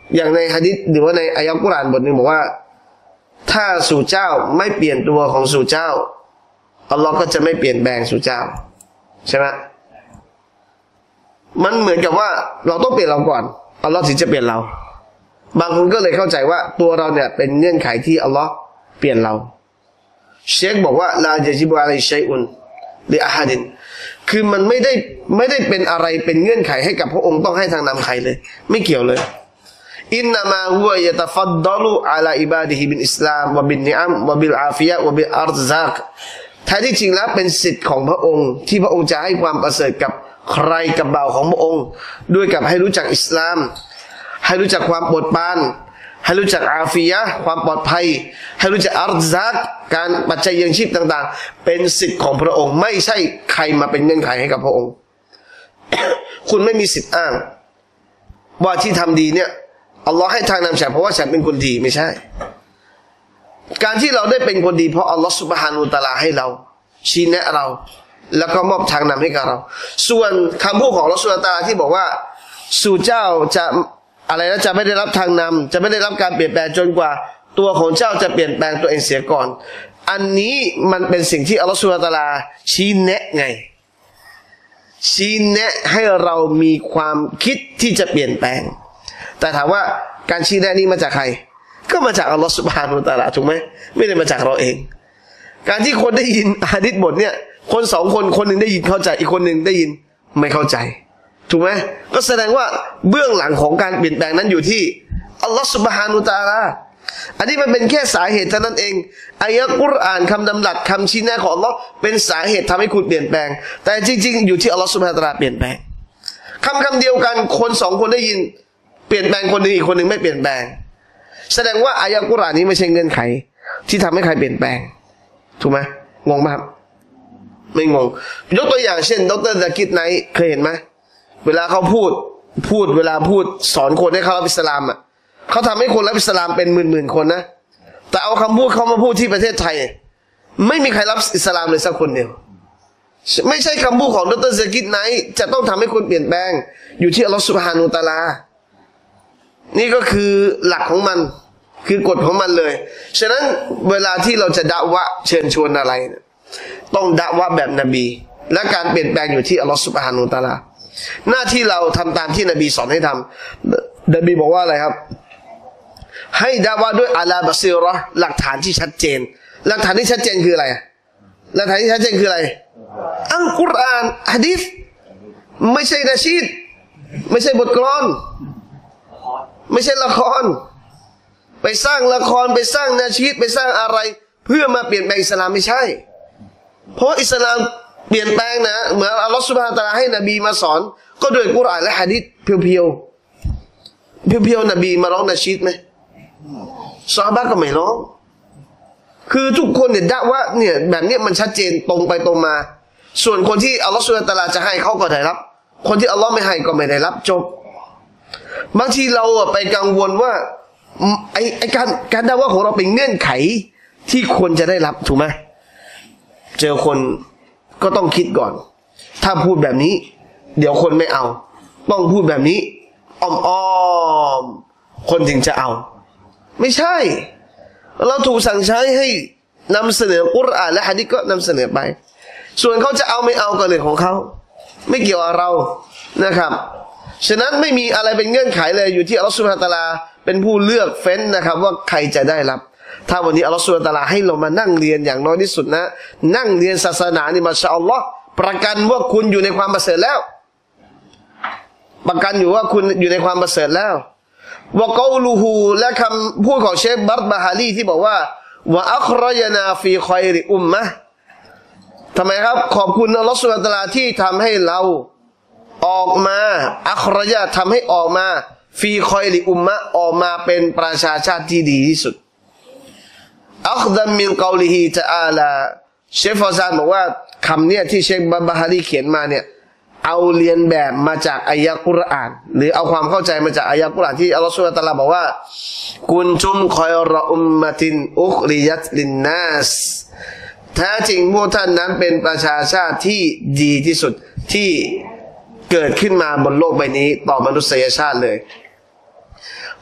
อย่างในหะดีษหรือว่าในอายะห์กุรอานบทหนึ่งบอกว่าถ้าสู่เจ้าไม่เปลี่ยนตัวของสู่เจ้าอัลลอฮ์ก็จะไม่เปลี่ยนแปลงสู่เจ้าใช่ไหมมันเหมือนกับว่าเราต้องเปลี่ยนเราก่อนอัลลอฮ์ถึงจะเปลี่ยนเราบางคนก็เลยเข้าใจว่าตัวเราเนี่ยเป็นเงื่อนไขที่อัลลอฮ์เปลี่ยนเราเชคบอกว่าลาญะญิบุอะลัยชัยอุนลิอะฮัดินคือมันไม่ได้เป็นอะไรเป็นเงื่อนไขให้กับพระองค์ต้องให้ทางนำใครเลยไม่เกี่ยวเลยอินนามาฮุวะยะตะฟัดดอลุอะลาอิบาดิฮิบิลอิสลามวะบินนิอัมวะบิลอาฟิยะวะบิลอัรซากแท้ที่จริงแล้วเป็นสิทธิ์ของพระองค์ที่พระองค์จะให้ความประเสริฐกับใครกับบ่าวของพระองค์ด้วยกับให้รู้จักอิสลามให้รู้จักความอดปานให้รู้จักอาฟิยะความปลอดภัยให้รู้จักอัรซักการปัจจัยยังชีพต่างๆเป็นสิทธิ์ของพระองค์ไม่ใช่ใครมาเป็นเงื่อนไขให้กับพระองค์ คุณไม่มีสิทธิ์อ้างว่าที่ทำดีเนี่ยอัลลอฮ์ให้ทางนำฉันเพราะว่าฉันเป็นคนดีไม่ใช่การที่เราได้เป็นคนดีเพราะอัลลอฮ์ซุบฮานะฮูวะตะอาลาให้เราชี้แนะเราแล้วก็มอบทางนำให้กับเราส่วนคำพูดของอัลลอฮ์ซุบฮานะฮูวะตะอาลาที่บอกว่าสู่เจ้าจะอะไรนะจะไม่ได้รับทางนำจะไม่ได้รับการเปลี่ยนแปลงจนกว่าตัวของเจ้าจะเปลี่ยนแปลงตัวเองเสียก่อนอันนี้มันเป็นสิ่งที่อัลลอฮฺซุบฮานะฮูวะตะอาลาชี้แนะไงชี้แนะให้เรามีความคิดที่จะเปลี่ยนแปลงแต่ถามว่าการชี้แนะนี้มาจากใครก็มาจากอัลลอฮฺซุบฮานะฮูวะตะอาลาถูกไหมไม่ได้มาจากเราเองการที่คนได้ยินหะดีษบทเนี่ยคนสองคนคนหนึ่งได้ยินเข้าใจอีกคนหนึ่งได้ยินไม่เข้าใจถูกไหมก็แสดงว่าเบื้องหลังของการเปลี่ยนแปลงนั้นอยู่ที่อัลลอฮฺซุบฮานะฮูวะตะอาลาอันนี้มันเป็นแค่สาเหตุเท่านั้นเองอายะกุรอานคำดำรัสคำชี้แนะของอัลลอฮ์เป็นสาเหตุทำให้คุณเปลี่ยนแปลงแต่จริงๆอยู่ที่อัลลอฮฺซุบฮานะฮูวะตะอาลาเปลี่ยนแปลงคำเดียวกันคนสองคนได้ยินเปลี่ยนแปลงคนหนึ่งอีกคนหนึ่งไม่เปลี่ยนแปลงแสดงว่าอายะกุรอานนี้ไม่ใช่เงื่อนไขที่ทำให้ใครเปลี่ยนแปลงถูกไหมงงไหมครับไม่งงยกตัวอย่างเช่นดร.ซากิดไนท์เคยเห็นไหมเวลาเขาพูดเวลาพูดสอนคนให้เขารับอิสลามอ่ะเขาทำให้คนรับอิสลามเป็นหมื่นคนนะแต่เอาคำพูดเขามาพูดที่ประเทศไทยไม่มีใครรับอิสลามเลยสักคนเดียวไม่ใช่คำพูดของดร.ซากิดไนท์จะต้องทำให้คนเปลี่ยนแปลงอยู่ที่อัลลอฮฺซุบฮานะฮูวะตะอาลานี่ก็คือหลักของมันคือกฎของมันเลยฉะนั้นเวลาที่เราจะดะวะเชิญชวนอะไรต้องดะวะแบบนบีและการเปลี่ยนแปลงอยู่ที่อัลลอฮฺซุบฮานะฮูวะตะอาลาหน้าที่เราทำตามที่นบีสอนให้ทำนบีบอกว่าอะไรครับให้ดะวะด้วยอาลาบะซีเราะห์หลักฐานที่ชัดเจนหลักฐานที่ชัดเจนคืออะไรหลักฐานที่ชัดเจนคืออะไรอัลกุรอานหะดีษไม่ใช่นาชีดไม่ใช่บทกลอนไม่ใช่ละครไปสร้างละครไปสร้างนาชีดไปสร้างอะไรเพื่อมาเปลี่ยนแปลงอิสลามไม่ใช่เพราะอิสลามเปลี่ยนแปลงนะเหมือนอัลลอฮฺซุบฮานะฮูวะตะอาลาให้นบีมาสอนก็โดยกุรอานและหะดีษเพียวๆนบีมาร้องนาชีดไหมซอฮาบะห์ก็ไม่ร้องคือทุกคนเนี่ยดะวะเนี่ยแบบนี้มันชัดเจนตรงไปตรงมาส่วนคนที่อัลลอฮฺซุบฮานะฮูวะตะอาลาจะให้เขาก็ได้รับคนที่อัลลอฮ์ไม่ให้ก็ไม่ได้รับจบบางทีเราไปกังวลว่าไอการดะวะของเราเป็นเงื่อนไขที่คนจะได้รับถูกไหมเจอคนก็ต้องคิดก่อนถ้าพูดแบบนี้เดี๋ยวคนไม่เอาต้องพูดแบบนี้อ้อมคนถึงจะเอาไม่ใช่เราถูกสั่งใช้ให้นำเสนอกุรอานและหะดีษก็นำเสนอไปส่วนเขาจะเอาไม่เอาก็เรื่องของเขาไม่เกี่ยวกับเรานะครับฉะนั้นไม่มีอะไรเป็นเงื่อนไขเลยอยู่ที่อัลลอฮฺซุบฮานะฮูวะตะอาลาเป็นผู้เลือกเฟ้นนะครับว่าใครจะได้รับถ้าวันนี้อัลลอฮฺซุบฮานะฮูวะตะอาลาให้เรามานั่งเรียนอย่างน้อยที่สุดนะนั่งเรียนศาสนานี่มาชาอัลลอฮ์ประกันว่าคุณอยู่ในความประเสริฐแล้วประกันอยู่ว่าคุณอยู่ในความประเสริฐแล้ววะกอลูฮูและคำพูดของเชคบัรบะฮาลีที่บอกว่าวะอัครยนาฟีคอยริอุมมะทำไมครับขอบคุณอัลลอฮฺซุบฮานะฮูวะตะอาลาที่ทำให้เราออกมาอัครยะทำให้ออกมาฟีคอยริอุมมะออกมาเป็นประชาชาติที่ดีที่สุดอัคดัมมินกอลิฮิตะอาลาเชฟฟอซานบอกว่าคำเนี่ยที่เชคบัรบะฮาลีเขียนมาเนี่ยเอาเรียนแบบมาจากอายะกุรอานหรือเอาความเข้าใจมาจากอายะกุรอานที่อัลลอฮฺซุบฮานะฮูวะตะอาลาบอกว่ากุนตุมคอยรออุมมะตินอุคริยัตลินนัสแท้จริงพวกท่านนั้นเป็นประชาชาติที่ดีที่สุดที่เกิดขึ้นมาบนโลกใบนี้ต่อมนุษยชาติเลย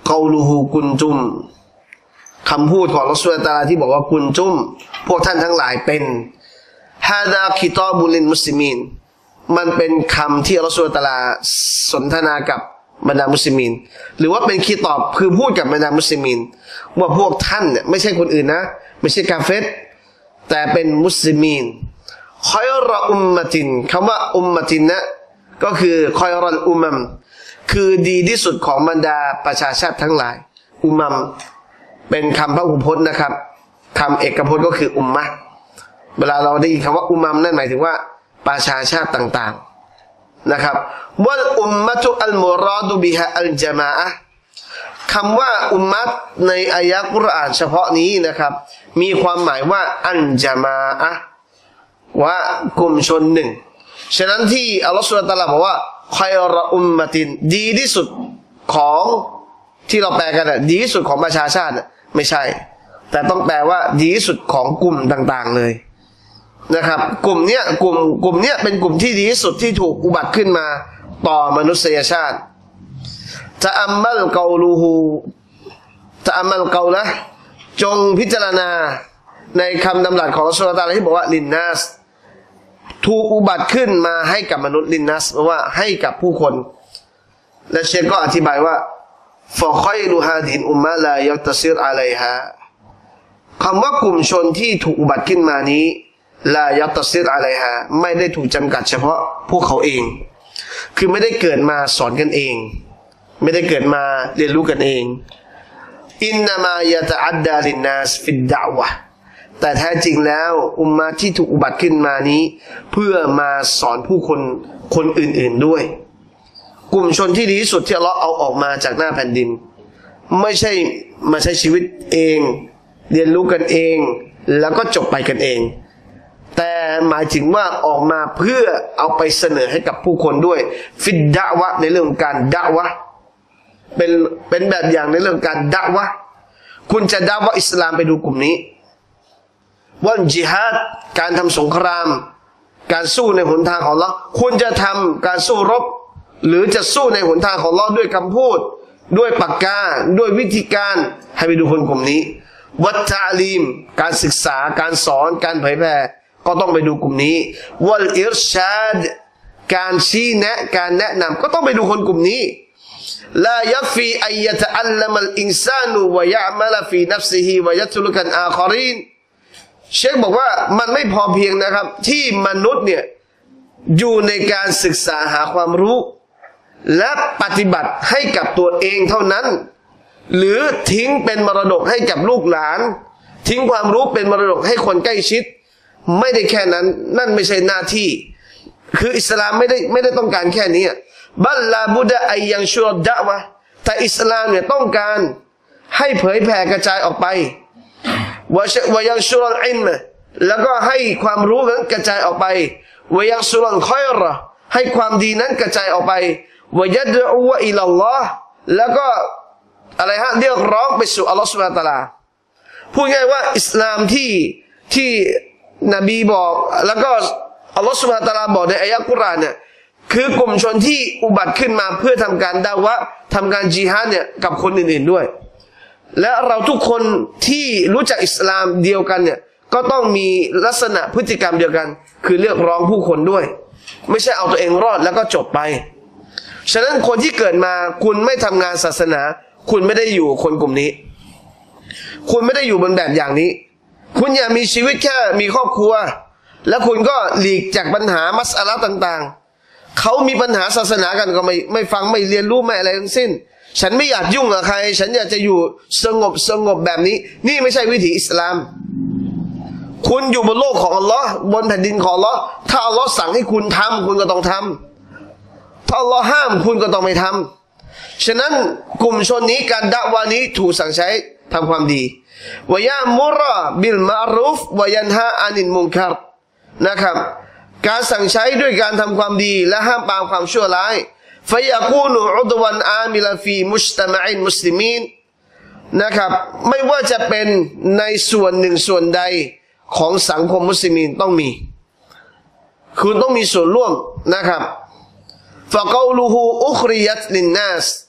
กอลูฮูกุนจุมคำพูดของอัลเลาะห์ซุบฮานะฮูวะตะอาลาที่บอกว่ากุนจุมพวกท่านทั้งหลายเป็นฮาดาคิตอบุลินมุสลิมีนมันเป็นคำที่อัลเลาะห์ซุบฮานะฮูวะตะอาลาสนทนากับบรรดามุสลิมีนหรือว่าเป็นคิตอบคือพูดกับบรรดามุสลิมีนว่าพวกท่านเนี่ยไม่ใช่คนอื่นนะไม่ใช่กาเฟรแต่เป็นมุสลิมีนคอยรออุมมะตินคำว่าอุมมะตินนะก็คือคอยรออุมัมคือดีที่สุดของบรรดาประชาชาติทั้งหลายอุมัมเป็นคำพหูพจน์นะครับคำเอกพจน์ก็คืออุมมะเวลาเราได้ยินคำว่าอุมัมนั่นหมายถึงว่าประชาชาติต่างๆนะครับวัลอุมมะตุอัลมุรอดุบิฮะอัลญะมาอะห์คำว่าอุมมัตในอายะห์กุรอานเฉพาะนี้นะครับมีความหมายว่าอัลญะมาอะห์ว่ากลุ่มชนหนึ่งฉะนั้นที่อัลลอฮฺซุบฮานะฮูวะตะอาลาบอกว่าคอยรออุมมะตินดีที่สุดของที่เราแปลกันดีที่สุดของประชาชาติไม่ใช่แต่ต้องแปลว่าดีที่สุดของกลุ่มต่างๆเลยนะครับกลุ่มเนี้ยกลุ่มเนี้ยเป็นกลุ่มที่ดีที่สุดที่ถูกอุบัติขึ้นมาต่อมนุษยชาติตะอัมมัลกอลูฮูตะอัมมัลกอละจงพิจารณาในคำดำรัสของอัลเลาะห์ซุบฮานะฮูวะตะอาลาที่บอกว่าลินนัสถูกอุบัติขึ้นมาให้กับมนุษย์ลินนัสแปลว่าให้กับผู้คนและเชคก็อธิบายว่าฟอคอยรูฮาดินอุมมะลายักตะซิรอะลัยฮาคำว่ากลุ่มชนที่ถูกอุบัติขึ้นมานี้ลายักตะซิรอะลัยฮาไม่ได้ถูกจำกัดเฉพาะพวกเขาเองคือไม่ได้เกิดมาสอนกันเองไม่ได้เกิดมาเรียนรู้กันเองอินนามายะตะอัดดาลินนัสฟิดดะวะแต่แท้จริงแล้วอุมมะที่ถูกอุบัติขึ้นมานี้เพื่อมาสอนผู้คนอื่นๆด้วยกลุ่มชนที่ดีที่สุดที่อัลเลาะห์เอาออกมาจากหน้าแผ่นดินไม่ใช่มาใช้ชีวิตเองเรียนรู้กันเองแล้วก็จบไปกันเองแต่หมายถึงว่าออกมาเพื่อเอาไปเสนอให้กับผู้คนด้วยฟิดดะวะในเรื่องการดะวะเป็นแบบอย่างในเรื่องการดะวะคุณจะดะวะอิสลามไปดูกลุ่มนี้ว่าจิฮาดการทำสงครามการสู้ในหนทางของอัลเลาะห์คุณจะทำการสู้รบหรือจะสู้ในหนทางของอัลเลาะห์ด้วยคำพูดด้วยปากกาด้วยวิธีการให้ไปดูคนกลุ่มนี้วัตตะลีมการศึกษาการสอนการเผยแพร่ก็ต้องไปดูกลุ่มนี้วัลอิรชาดการชี้แนะการแนะนำก็ต้องไปดูคนกลุ่มนี้ลายัฟีอัยยะตะอัลลัมัลอินซานุวะยะอ์มะลฟีนัฟซิฮิวะยัตรุกันอาคอรีนเชคบอกว่ามันไม่พอเพียงนะครับที่มนุษย์เนี่ยอยู่ในการศึกษาหาความรู้และปฏิบัติให้กับตัวเองเท่านั้นหรือทิ้งเป็นมรดกให้กับลูกหลานทิ้งความรู้เป็นมรดกให้คนใกล้ชิดไม่ได้แค่นั้นนั่นไม่ใช่หน้าที่คืออิสลามไม่ได้ต้องการแค่นี้บัลลาบุดะอัยยังชุรดะวะแต่อิสลามเนี่ยต้องการให้เผยแผ่กระจายออกไปวะยังชุรอิลมแล้วก็ให้ความรู้นั้นกระจายออกไปวะยังชุรคอยรอให้ความดีนั้นกระจายออกไปวะยัดอูวะอิลลัลลอฮ์แล้วก็อะไรฮะเรียกร้องไปสู่อัลลอฮฺซุบฮานะฮูวะตะอาลาพูดง่ายว่าอิสลามที่นบีบอกแล้วก็อัลลอฮฺซุบฮานะฮูวะตะอาลาบอกในอายะห์กุรอานเนี่ยคือกลุ่มชนที่อุบัติขึ้นมาเพื่อทำการดะวะห์ทำการญิฮาดเนี่ยกับคนอื่นๆด้วยและเราทุกคนที่รู้จักอิสลามเดียวกันเนี่ยก็ต้องมีลักษณะพฤติกรรมเดียวกันคือเรียกร้องผู้คนด้วยไม่ใช่เอาตัวเองรอดแล้วก็จบไปฉะนั้นคนที่เกิดมาคุณไม่ทำงานศาสนาคุณไม่ได้อยู่คนกลุ่มนี้คุณไม่ได้อยู่บนแบบอย่างนี้คุณอย่ามีชีวิตแค่มีครอบครัวแล้วคุณก็หลีกจากปัญหามัสอะละห์ต่างๆเขามีปัญหาศาสนากันก็ไม่ฟังไม่เรียนรู้ไม่อะไรทั้งสิ้นฉันไม่อยากยุ่งกับใครฉันอยากจะอยู่สงบแบบนี้นี่ไม่ใช่วิถีอิสลามคุณอยู่บนโลกของอัลลอฮ์บนแผ่นดินของอัลลอฮ์ถ้าอัลลอฮ์สั่งให้คุณทำคุณก็ต้องทำถ้าอัลลอฮ์ห้ามคุณก็ต้องไม่ทำฉะนั้นกลุ่มชนนี้การดะวะนี้ถูกสั่งใช้ทำความดีวะยะมุรบิลมารุฟวะยันฮาอานิลมุนกัรนะครับการสั่งใช้ด้วยการทำความดีและห้ามปรามความชั่วร้ายฟะยะกูนุอุดวันอามิลฟีมุจตะมะอินมุสลิมีนนะครับไม่ว่าจะเป็นในส่วนหนึ่งส่วนใดของสังคมมุสลิมีนต้องมีคุณต้องมีส่วนร่วมนะครับฟะกอลูฮูอุคริยัตลินนัส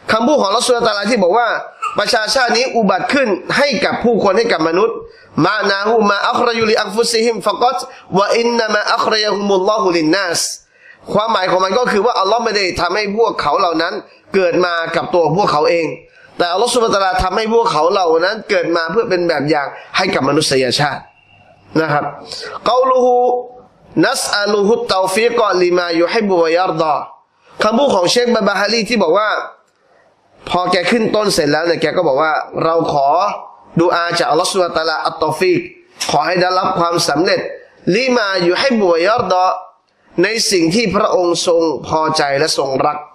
คำพูดของอัลเลาะห์ซุบฮานะฮูวะตะอาลาที่บอกว่าประชาชาตินี้อุบัติขึ้นให้กับผู้คนให้กับมนุษย์มานาฮูมาอัครยุลิอันฟุซิฮิมฟะกัตวะอินนามาอัครยะฮุมุลลอฮุลินนัสความหมายของมันก็คือว่าอัลลอฮ์ไม่ได้ทำให้พวกเขาเหล่านั้นเกิดมากับตัวพวกเขาเองแต่อัลลอฮ์ซุบฮานะฮูวะตะอาลาทำให้พวกเขาเหล่านั้นเกิดมาเพื่อเป็นแบบอย่างให้กับมนุษยชาตินะครับกอลูฮูนัสอาลูฮุตตอฟีกลิมายุฮิบบุวะยัรฎอคำพูดของเชคบะบาฮาลีที่บอกว่าพอแกขึ้นต้นเสร็จแล้วเนี่ยแกก็บอกว่าเราขอดุอาจากอัลลอฮฺซุบฮานะฮูวะตะอาลาอัตตอฟีกขอให้ได้รับความสำเร็จลิมายุฮิบบุวะยัรฎอในสิ่งที่พระองค์ทรงพอใจและทรงรัก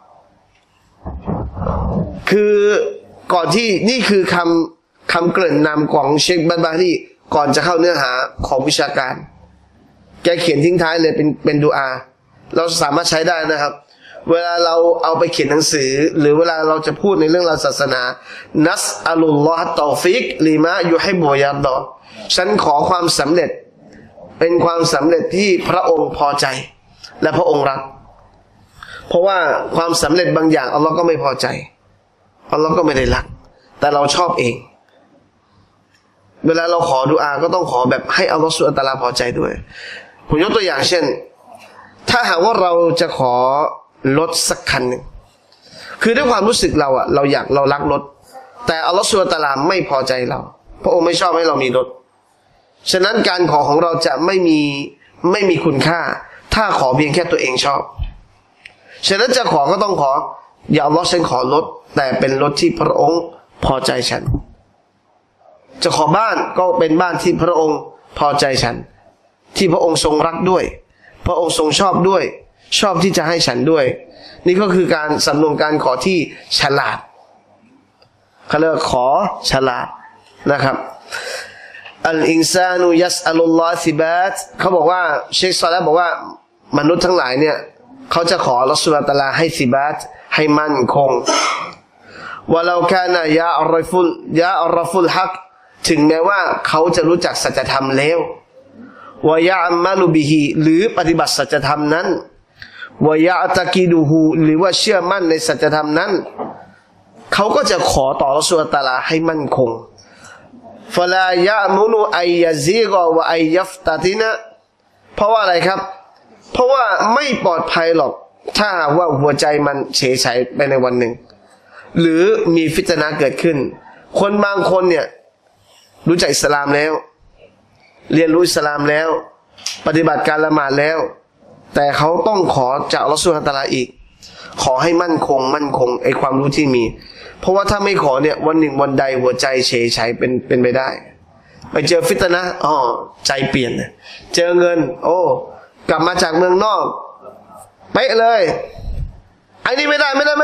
คือก่อนที่นี่คือคำเกริ่นนำของเชคบะบาฮาลีก่อนจะเข้าเนื้อหาของวิชาการแกเขียนทิ้งท้ายเลยเป็นดุอาเราสามารถใช้ได้นะครับเวลาเราเอาไปเขียนหนังสือหรือเวลาเราจะพูดในเรื่องราวศาสนานัสอัลลอฮฺตอฟิกลิมายุฮิบวะยัรฎอฉันขอความสำเร็จเป็นความสำเร็จที่พระองค์พอใจและพระองค์รักเพราะว่าความสำเร็จบางอย่างอัลลอฮ์ก็ไม่พอใจอัลลอฮ์ก็ไม่ได้รักแต่เราชอบเองเวลาเราขอดุอาก็ต้องขอแบบให้อัลลอฮฺซุบฮานะฮูวะตะอาลาพอใจด้วยผมยกตัวอย่างเช่นถ้าหากว่าเราจะขอรถสักคันหนึ่งคือด้วยความรู้สึกเราเรารักรถแต่อัลลอฮฺซุบฮานะฮูวะตะอาลาไม่พอใจเราพระองค์ไม่ชอบให้เรามีรถฉะนั้นการขอของเราจะไม่มีคุณค่าถ้าขอเพียงแค่ตัวเองชอบฉะนั้นจะขอก็ต้องขออย่าอัลลอฮฺฉันขอรถแต่เป็นรถที่พระองค์พอใจฉันจะขอบ้านก็เป็นบ้านที่พระองค์พอใจฉันที่พระองค์ทรงรักด้วยพระองค์ทรงชอบด้วยชอบที่จะให้ฉันด้วยนี่ก็คือการสำนวนการขอที่ฉลาดเขาเรียกขอฉลาดนะครับอัลอินซานุยัสอัลลอฮฺซิบาตเขาบอกว่าเชคซอลาห์บอกว่ามนุษย์ทั้งหลายเนี่ยเขาจะขออัลเลาะห์ซุบฮานะฮูวะตะอาลาให้ซิบาตให้มั่นคงวะลากานะยาอัรฟุลฮักถึงแม้ว่าเขาจะรู้จักสัจธรรมแล้ววะยะอัมมาลุบิฮิหรือปฏิบัติสัจธรรมนั้นวะยะตะกีดูฮูหรือว่าเชื่อมั่นในสัจธรรมนั้นเขาก็จะขอต่ออัลเลาะห์ซุบฮานะฮูวะตะอาลาให้มั่นคงฟะลายะมุนุอัยยะซีกะวะอัยยัฟตะตินะเพราะว่าอะไรครับเพราะว่าไม่ปลอดภัยหรอกถ้าว่าหัวใจมันเฉยเฉยไปในวันหนึ่งหรือมีฟิตนะห์เกิดขึ้นคนบางคนเนี่ยรู้จักอิสลามแล้วเรียนรู้อิสลามแล้วปฏิบัติการละหมาดแล้วแต่เขาต้องขอจากอัลเลาะห์ซุบฮานะฮูวะตะอาลาอีกขอให้มั่นคงไอ้ความรู้ที่มีเพราะว่าถ้าไม่ขอเนี่ยวันหนึ่งวันใดหัวใจเฉยเฉยเป็นไปได้ไปเจอฟิตนะห์ใจเปลี่ยนเจอเงินกลับมาจากเมืองนอกไปเลยไอ้นี่ไม่ได้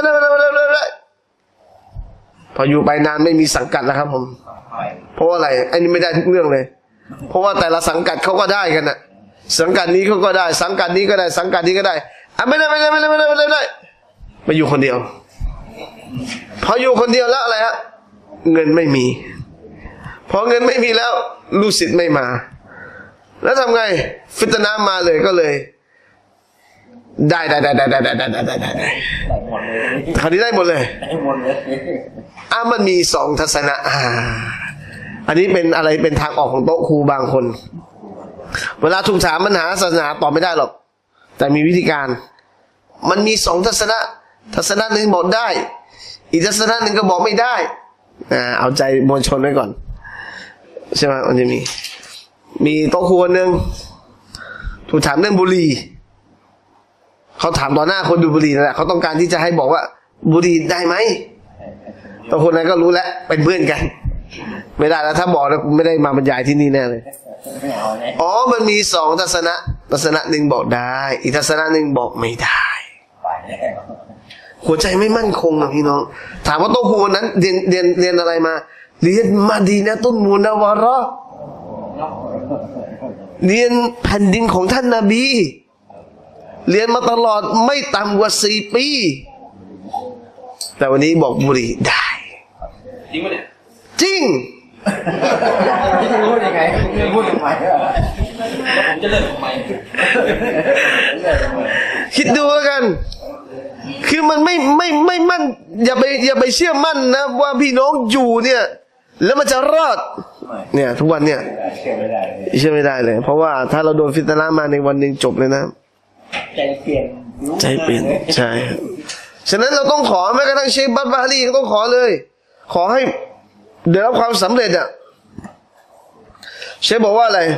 พออยู่ไปนานไม่มีสังกัดแล้วครับผมเพราะว่าอะไรไอ้นี่ไม่ได้ทุกเรื่องเลยเพราะว่าแต่ละสังกัดเขาก็ได้กันนะสังกัดนี้เขาก็ได้สังกัดนี้ก็ได้สังกัดนี้ก็ได้ไม่ได้ไปอยู่คนเดียวพออยู่คนเดียวแล้วอะไรฮะเงินไม่มีพอเงินไม่มีแล้วลูกศิษย์ไม่มาแล้วทำไงฟิตนะห์มาเลยก็เลยได้คราวนี้ได้หมดเลยมันมีสองทัศนะอันนี้เป็นอะไรเป็นทางออกของโต๊ะครูบางคนเวลาถูกถามปัญหาศาสนาตอบไม่ได้หรอกแต่มีวิธีการมันมีสองทัศนะหนึ่งบอกได้อีกทัศนะหนึ่งก็บอกไม่ได้เอาใจมวลชนไว้ก่อนใช่ไหมมันจะมีโต๊ะครูคนหนึ่งถูกถามเรื่องบุหรี่เขาถามต่อหน้าคนดูบุหรี่นั่นแหละเขาต้องการที่จะให้บอกว่าบุหรี่ได้ไหมตัวคนนั้นก็รู้แล้วเป็นเพื่อนกันไม่ได้แล้วถ้าบอกแล้วไม่ได้มาบรรยายที่นี่แน่เลยมันมีสองทัศนะหนึ่งบอกได้อีกทัศนะหนึ่งบอกไม่ได้หัวใจไม่มั่นคงนะพี่น้องถามว่าโต๊ะครูนั้นเรียนอะไรมาเรียนมาดีนะตุนมุนาวะเราะห์เรียนแผ่นดินของท่านนบีเรียนมาตลอดไม่ต่ำกว่า4 ปีแต่วันนี้บอกบุหรี่ได้จริงปะเนี่ยจริงพูดยังไงพูดทำไมผมจะเลิกทำไมคิดดูแล้วกันคือมันไม่มั่นอย่าไปเชื่อมั่นนะว่าพี่น้องอยู่เนี่ยแล้วมันจะรอดเนี่ยทุกวันเนี่ยเชื่อไม่ได้เลยเพราะว่าถ้าเราโดนฟิตนะมาในวันหนึ่งจบเลยนะใจเปลี่ยนใช่ฉะนั้นเราต้องขอแม้กระทั่งเชคบัตบาลีก็ต้องขอเลยขอให้ได้รับความสำเร็จอ่ะเชคบอกว่าอะไร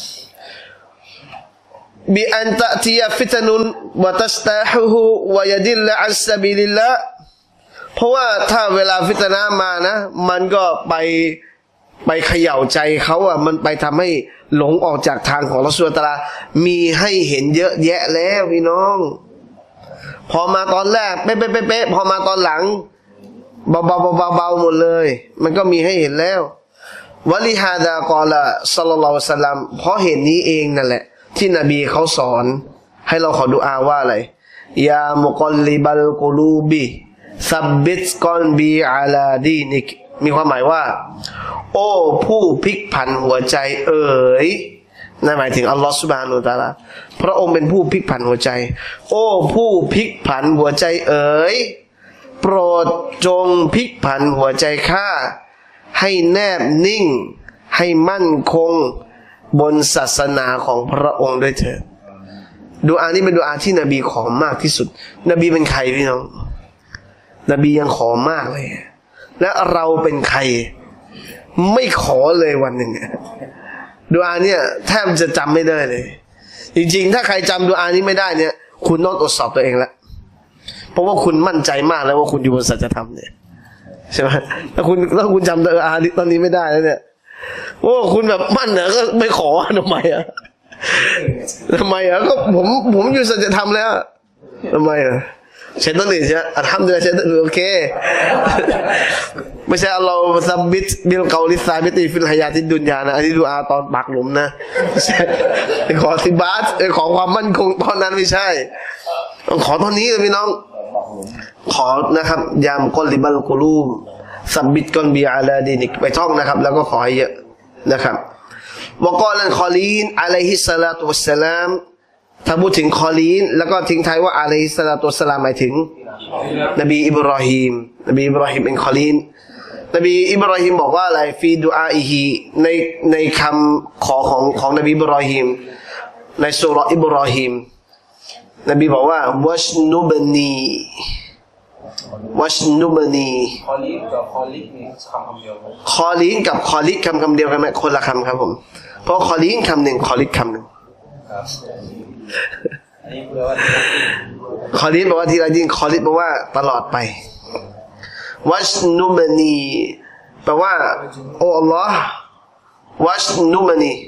บิอันตะติยาฟิตนุนวะตัสตาฮูฮูวะยะดิลละอัสซะบิลิลละเพราะว่าถ้าเวลาฟิตนะมานะมันก็ไปเขย่าใจเขาอ่ะมันไปทำให้หลงออกจากทางของอัลเลาะห์ซุบฮานะฮูวะตะอาลามีให้เห็นเยอะแยะแล้วพี่น้องพอมาตอนแรกเป๊ะพอมาตอนหลังเบาหมดเลยมันก็มีให้เห็นแล้ววะลิฮาดากอละศ็อลลัลลอฮุอะลัยฮิวะซัลลัมเพราะเหตุนี้เองนั่นแหละที่นบีเขาสอนให้เราขอดุอาว่าอะไรยามุกอลลิบัลกุลูบิซับบิตกอนบีอาลาดีนิกมีความหมายว่าโอ้ผู้พลิกผันหัวใจเอ๋ยนั่นหมายถึงอัลลอฮฺซุบฮานะฮูวะตะอาลาพระองค์เป็นผู้พลิกผันหัวใจโอ้ผู้พลิกผันหัวใจเอ๋ยโปรดจงพลิกผันหัวใจข้าให้แนบนิ่งให้มั่นคงบนศาสนาของพระองค์ด้วยเถิดดุอานี้เป็นดุอาที่นบีขอมากที่สุดนบีเป็นใครพี่น้องนบียังขอมากเลยและเราเป็นใครไม่ขอเลยวันหนึ่งดุอาเนี่ยแทบจะจำไม่ได้เลยจริงๆถ้าใครจำดุอานี้ไม่ได้เนี่ยคุณต้องตรวจสอบตัวเองละเพราะว่าคุณมั่นใจมากแล้วว่าคุณอยู่บนสัจธรรมเนี่ยใช่ไหมถ้าคุณจำดุอาตอนนี้ไม่ได้แล้วเนี่ยโอ้คุณแบบมั่นเหรอก็ไม่ขอทำไมอ่ะก็ผมอยู่สัจธรรมแล้วทำไมอ่ะเช่นนั้นนี่ใช่อัลฮัมดุลิลลาห์เช่นนั้นโอเคไม่ใช่เราซับบิตบิลเกาลิซาบิตีฟิลฮายาติดุนยานะอันนี้ดุอาตอนปากหลุมนะใช่ขอสิบาทขอความมั่นคงตอนนั้นไม่ใช่ต้องขอตอนนี้เลยพี่น้องขอนะครับยามกอลิบัลกุลูมซับบิตกอนบีอาลาดีนิกไปท่องนะครับแล้วก็ขอให้เยอะนะครับวะกอลันคอลีนอะลัยฮิสสลาตุวัสสลามถ้าพูดถึงคอลีนแล้วก็ทิ้งท้ายว่าอะลัยฮิสสลาตุวัสสลามหมายถึงนบีอิบรอฮีมเป็นคอลีนนบีอิบรอฮีมบอกว่าอะไรฟีดุอาอิฮีในคำขอของนบีอิบรอฮีมในซูเราะห์อิบรอฮีมนบีบอกว่าวัชนุบนีคอลีนกับคอลิกนี่คำเดียวกันคอลีนกับคอลิกคำเดียวกันไหมคนละคำครับผมเพราะคอลีนคำหนึ่งคอลิกคำหนึ่งคอลีนบอกว่าทีละดินคอลิกบอกว่าตลอดไปวัชนุบนีแปลว่าโอ้อัลลอฮ์วัชนุบนี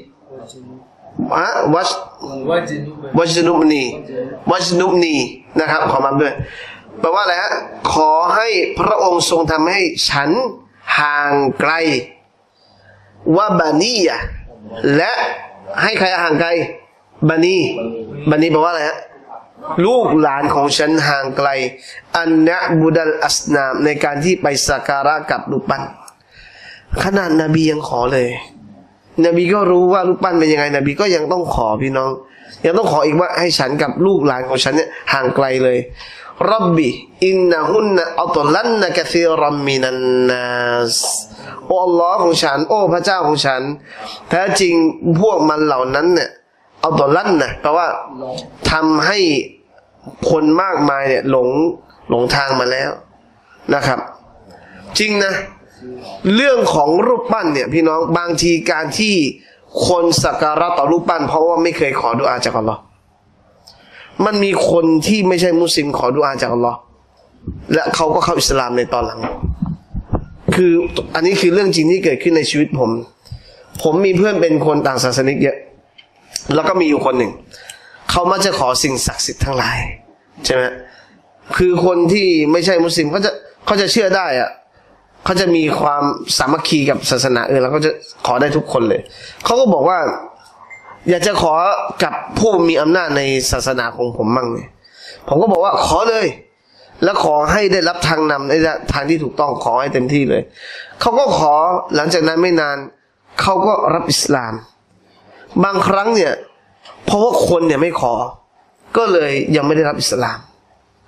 วัชนุบนีนะครับขอมาด้วยแปลว่าอะไรฮะขอให้พระองค์ทรงทำให้ฉันห่างไกลว่าบานียะและให้ใครห่างไกลบานีแปลว่าอะไรฮะลูกหลานของฉันห่างไกลอันนะบุดัลอัสนามในการที่ไปสักการะกับรูปปั้นขนาดนบียังขอเลยนบีก็รู้ว่ารูปปั้นเป็นยังไงนบีก็ยังต้องขอพี่น้องยังต้องขออีกว่าให้ฉันกับลูกหลานของฉันเนี่ยห่างไกลเลยรับบีอินนะฮุนนะอัตลันนะกะซีรัมมินันนัสโอ้อัลลอฮ์ของฉันโอ้พระเจ้าของฉันแท้จริงพวกมันเหล่านั้นเนี่ยอัตลันนะแปลว่าทำให้คนมากมายเนี่ยหลงทางมาแล้วนะครับจริงนะเรื่องของรูปปั้นเนี่ยพี่น้องบางทีการที่คนสักการะต่อรูปปั้นเพราะว่าไม่เคยขอดุอาจากอัลลอฮ์มันมีคนที่ไม่ใช่มุสลิมขอดุอาจากอัลลอฮ์และเขาก็เข้าอิสลามในตอนหลังคืออันนี้คือเรื่องจริงที่เกิดขึ้นในชีวิตผมมีเพื่อนเป็นคนต่างศาสนิกเยอะแล้วก็มีอยู่คนหนึ่งเขามักจะขอสิ่งศักดิ์สิทธิ์ทั้งหลายใช่ไหมคือคนที่ไม่ใช่มุสลิมเขาจะเชื่อได้อะเขาจะมีความสามัคคีกับศาสนาแล้วก็จะขอได้ทุกคนเลยเขาก็บอกว่าอยากจะขอกับผู้มีอำนาจในศาสนาของผมมั่งเนี่ยผมก็บอกว่าขอเลยแล้วขอให้ได้รับทางนำในทางที่ถูกต้องขอให้เต็มที่เลยเขาก็ขอหลังจากนั้นไม่นานเขาก็รับอิสลามบางครั้งเนี่ยเพราะว่าคนเนี่ยไม่ขอก็เลยยังไม่ได้รับอิสลาม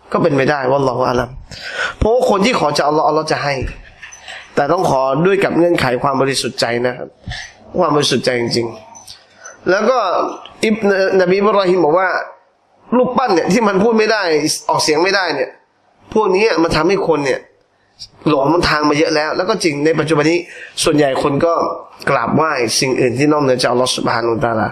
ก็เป็นไม่ได้วัลลอฮุอาลัมเพราะว่าคนที่ขอจากอัลลอฮ์อัลลอฮ์จะให้แต่ต้องขอด้วยกับเงื่อนไขความบริสุทธิ์ใจนะครับความบริสุทธิ์ใจจริงๆแล้วก็นบีอิบราฮิมบอกว่ารูปปั้นเนี่ยที่มันพูดไม่ได้ออกเสียงไม่ได้เนี่ยพวกนี้มันทำให้คนเนี่ยหลงทางมาเยอะแล้วก็จริงในปัจจุบันนี้ส่วนใหญ่คนก็กราบไหว้สิ่งอื่นที่นอกเหนือจากอัลลอฮฺซุบฮานะฮูวะตะอาลา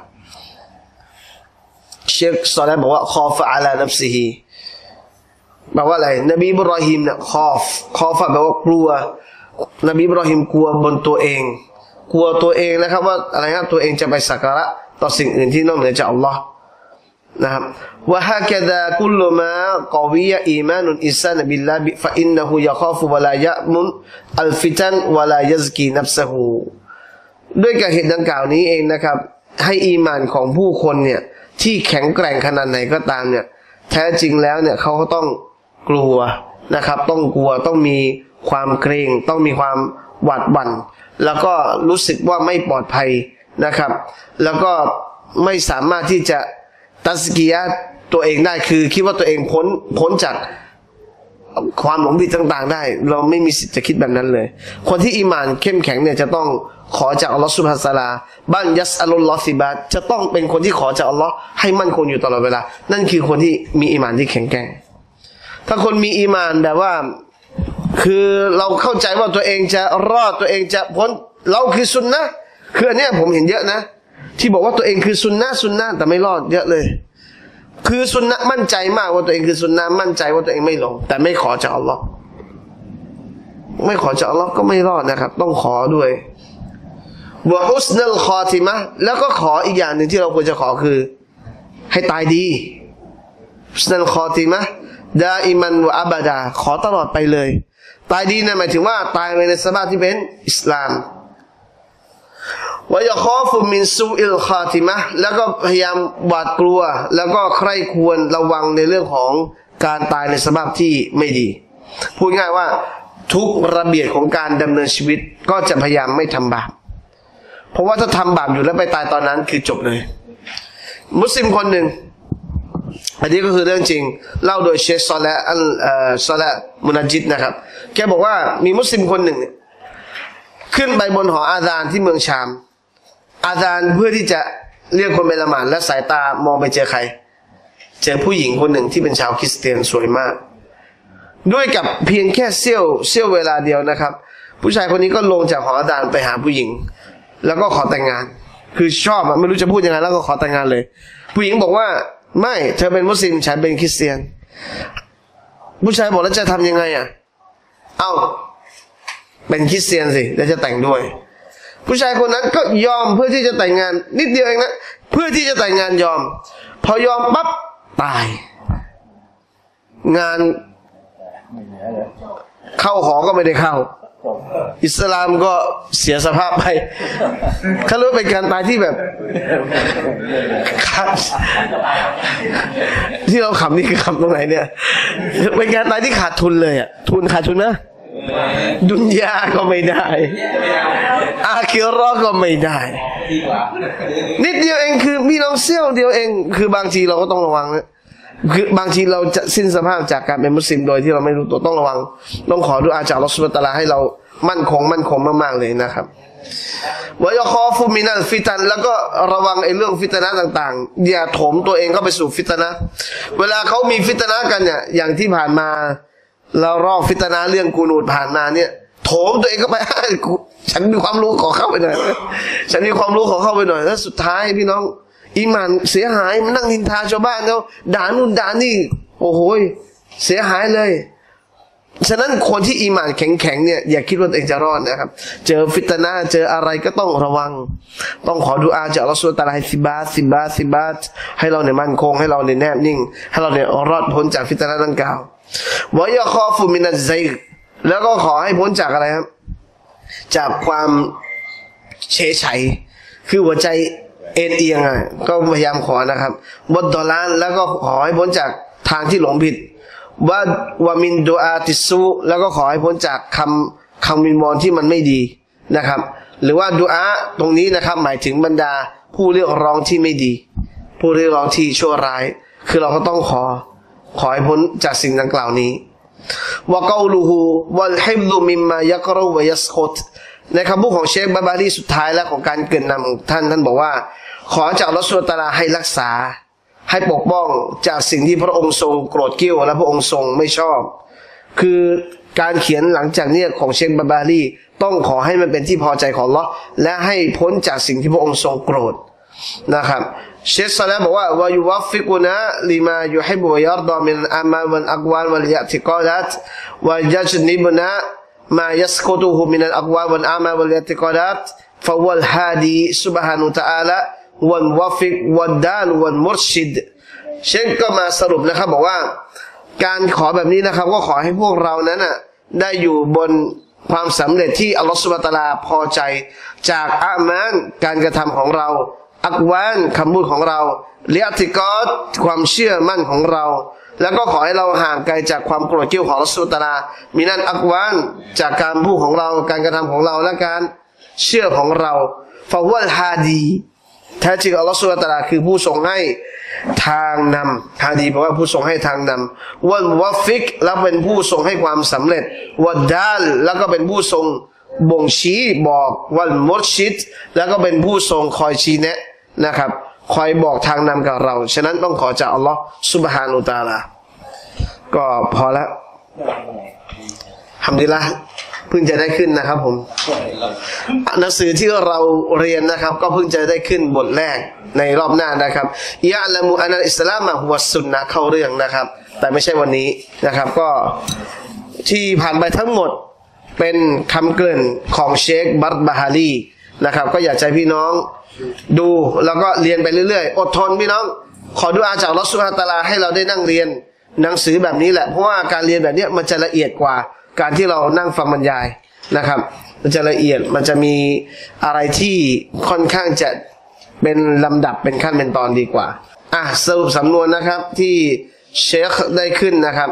เชคซอเลห์บอกว่าคอฟะอะลานัฟซิฮีแปลว่าอะไรนบีอิบราฮิมเนี่ยคอฟะแปลว่ากลัวนบีอิบราฮิมกลัวบนตัวเองกลัวตัวเองนะครับว่าอะไรครับตัวเองจะไปสักการะต่อสิ่งอื่นที่นอกเหนือจากอัลลอฮ์นะครับว่าฮะกะดากุลมากอวิยะอีมานุนอิซานบิลลาฮิฟะอินนะฮูยะคอฟุวะลายะมุนอัลฟิตันวะลายัซกีนัฟซะฮูด้วยกับเหตุดังกล่าวนี้เองนะครับให้อีมานของผู้คนเนี่ยที่แข็งแกร่งขนาดไหนก็ตามเนี่ยแท้จริงแล้วเนี่ยเขาก็ต้องกลัวนะครับต้องกลัวต้องมีความเกรงต้องมีความหวาดหวั่นแล้วก็รู้สึกว่าไม่ปลอดภัยนะครับแล้วก็ไม่สามารถที่จะตัสกียะตัวเองได้คือคิดว่าตัวเองพ้นจากความหลงผิดต่างๆได้เราไม่มีสิทธิ์จะคิดแบบนั้นเลยคนที่อีหม่านเข้มแข็งเนี่ยจะต้องขอจากอัลลอฮฺซุบฮานะฮูวะตะอาลาบันยัสอัลลอฮฺซิบาตจะต้องเป็นคนที่ขอจากอัลลอฮฺให้มั่นคงอยู่ตลอดเวลานั่นคือคนที่มีอีหม่านที่แข็งแกร่งถ้าคนมีอีหม่านแบบว่าคือเราเข้าใจว่าตัวเองจะรอดตัวเองจะพ้นเราคือซุนนะห์คืออันเนี้ยผมเห็นเยอะนะที่บอกว่าตัวเองคือซุนนะห์แต่ไม่รอดเยอะเลยคือซุนนะห์มั่นใจมากว่าตัวเองคือซุนนะห์มั่นใจว่าตัวเองไม่หลงแต่ไม่ขอจากอัลลอฮ์ไม่ขอจากอัลลอฮ์ก็ไม่รอดนะครับต้องขอด้วยวะฮุสนัลคอติมะห์แล้วก็ขออีกอย่างหนึ่งที่เราควรจะขอคือให้ตายดีฮุสนัลคอติมะห์ดาอิมันวะอับดาขอตลอดไปเลยตายดีนะหมายถึงว่าตายในสภาพที่เป็นอิสลามวะยะคอฟุมินซูอิลคาติมะห์แล้วก็พยายามหวาดกลัวแล้วก็ใคร่ควรระวังในเรื่องของการตายในสภาพที่ไม่ดีพูดง่ายว่าทุกระเบียบของการดำเนินชีวิตก็จะพยายามไม่ทำบาปเพราะว่าถ้าทำบาปอยู่แล้วไปตายตอนนั้นคือจบเลยมุสลิมคนหนึ่งอันนี้ก็คือเรื่องจริงเล่าโดยเชคซอเลห์ซอเลห์มุนัจญิดนะครับแกบอกว่ามีมุสลิมคนหนึ่งเนี่ยขึ้นไปบนหออาซานที่เมืองชามอาซานเพื่อที่จะเรียกคนไปละหมาดและสายตามองไปเจอใครเจอผู้หญิงคนหนึ่งที่เป็นชาวคริสเตียนสวยมากด้วยกับเพียงแค่เสี้ยวเวลาเดียวนะครับผู้ชายคนนี้ก็ลงจากหออาซานไปหาผู้หญิงแล้วก็ขอแต่งงานคือชอบไม่รู้จะพูดยังไงแล้วก็ขอแต่งงานเลยผู้หญิงบอกว่าไม่เธอเป็นมุสลิมฉันเป็นคริสเตียนผู้ชายบอกแล้วจะทำยังไงเอ้าเป็นคริสเตียนสิแล้วจะแต่งด้วยผู้ชายคนนั้นก็ยอมเพื่อที่จะแต่งงานนิดเดียวเองนะเพื่อที่จะแต่งงานยอมพอยอมปั๊บตายงานเข้าหอก็ไม่ได้เข้าอิสลามก็เสียสภาพไปเขาเรียกเป็นการตายที่แบบขาดที่เราขำนี่คือขำตรงไหนเนี่ยเป็นการตายที่ขาดทุนเลยขาดทุนนะดุนยาก็ไม่ได้อาคิเราะห์ก็ไม่ได้นิดเดียวเองคือมีน้องเสี้ยวเดียวเองคือบางทีเราก็ต้องระวังนะคือบางทีเราจะสิ้นสภาพจากการเป็นมุสลิมโดยที่เราไม่รู้ตัวต้องระวังต้องขอดุอาจากอัลเลาะห์ซุบฮานะฮูวะตะอาลาให้เรามั่นคงมากๆเลยนะครับวะยะคอฟุมินัลฟิตันแล้วก็ระวังไอ้เรื่องฟิตนะห์ต่างๆอย่าโถมตัวเองเข้าไปสู่ฟิตนะห์เวลาเขามีฟิตนะห์กันเนี่ยอย่างที่ผ่านมาเรารอกฟิตนะห์เรื่องกูนูดผ่านมาเนี่ยโถมตัวเองเข้าไปฉันมีความรู้ขอเข้าไปหน่อยฉันมีความรู้ขอเข้าไปหน่อยแล้วสุดท้ายพี่น้องอีหม่านเสียหายมันนั่งนินทาชาวบ้านเขาด่านู่นด่านี่โอ้โหเสียหายเลยฉะนั้นคนที่อีหม่านแข็งๆเนี่ยอย่าคิดว่าตัวเองจะรอดนะครับเจอฟิตนะห์เจออะไรก็ต้องระวังต้องขอดุอาจากอัลเลาะห์ซุบฮานะฮูวะตะอาลาให้ซิบาตให้เราเนี่ยมั่นคงให้เราเนี่ยแนบนิ่งให้เราเนี่ยรอดพ้นจากฟิตนะห์ดังกล่าววะยะคอฟุมินัซซัยกแล้วก็ขอให้พ้นจากอะไรครับจากความเฉยไฉคือหัวใจเอ็นเอียงก็พยายามขอนะครับวัดดอลานแล้วก็ขอให้พ้นจากทางที่หลงผิดวามินดูอาติซูแล้วก็ขอให้พ้นจากคำวิงวอนที่มันไม่ดีนะครับหรือว่าดูอาตรงนี้นะครับหมายถึงบรรดาผู้เรียกร้องที่ไม่ดีผู้เรียกร้องที่ชั่วร้ายคือเราก็ต้องขอขอให้พ้นจากสิ่งดังกล่าวนี้วะกอลูฮูวัลฮิฟซุมิมมายักรวะยัสคุตในคำพูดของเชคบาบารีสุดท้ายแล้วของการเกริ่นนำของท่านบอกว่าขอจากอัลเลาะห์ซุบฮานะฮูวะตะอาลาให้รักษาให้ปกป้องจากสิ่งที่พระองค์ทรงโกรธเกรี้ยวและพระองค์ทรงไม่ชอบคือการเขียนหลังจากนี้ของเชคบาบารีต้องขอให้มันเป็นที่พอใจของอัลเลาะห์และให้พ้นจากสิ่งที่พระองค์ทรงโกรธนะครับเชคซะลาห์บอกว่าวะยุวัฟฟิกุนะลิมายุฮิบวะยัรฎอมินอัลอามัลวัลอักวาลวัลอิอติกอดัตวะยัจนิบนะมายัสกุตุฮุมินัลอักวาลวัลอามัลวัลอิอติกอดัตฟะวัลฮาดีซุบฮานะฮูวะตะอาลาวัลวัฟิกวัดดาลวัลมุรชิดเชคก็มาสรุปนะครับบอกว่าการขอแบบนี้นะครับก็ขอให้พวกเรานั้นน่ะได้อยู่บนความสำเร็จที่อัลลอฮฺซุบฮานะฮูวะตะอาลาพอใจจากอามันการกระทำของเราอักวานคำพูดของเราเลียติกอดความเชื่อมั่นของเราแล้วก็ขอให้เราห่างไกลจากความโกรธเกรี้ยวของอัลลอฮฺซุบฮานะฮูวะตะอาลามีนั่นอักวานจากการพูดของเราการกระทำของเราและการเชื่อของเราฟะวัลฮาดีแท้จริงอัลลอฮฺซุบฮานะฮูวะตะอาลาคือผู้ทรงให้ทางนำฮาดีแปลว่าผู้ทรงให้ทางนำวัลวัฟิกแล้วเป็นผู้ทรงให้ความสำเร็จวัดดาลแล้วก็เป็นผู้ทรงบ่งชี้บอกวัลมุรชิดแล้วก็เป็นผู้ทรงคอยชี้แนะนะครับคอยบอกทางนำกับเราฉะนั้นต้องขอจากอัลลอฮฺซุบฮานะฮูวะตะอาลาก็พอแล้วฮัมดุลิลละห์เพิ่งจะได้ขึ้นนะครับผมหนังสือที่เราเรียนนะครับก็เพิ่งจะได้ขึ้นบทแรกในรอบหน้านะครับยะละมุอันอัลอิสลามะฮุวัสซุนนะห์เข้าเรื่องนะครับแต่ไม่ใช่วันนี้นะครับก็ที่ผ่านไปทั้งหมดเป็นคำเกริ่นของเชคบัรบาฮารีนะครับก็อยากให้พี่น้องดูแล้วก็เรียนไปเรื่อยๆอดทนพี่น้องขอดุอาจากอัลเลาะห์ซุบฮานะฮูวะตะอาลาให้เราได้นั่งเรียนหนังสือแบบนี้แหละเพราะว่าการเรียนแบบนี้มันจะละเอียดกว่าการที่เรานั่งฟังบรรยายนะครับมันจะละเอียดมันจะมีอะไรที่ค่อนข้างจะเป็นลำดับเป็นขั้นเป็นตอนดีกว่าสรุปสำนวนนะครับที่เชคได้ขึ้นนะครับ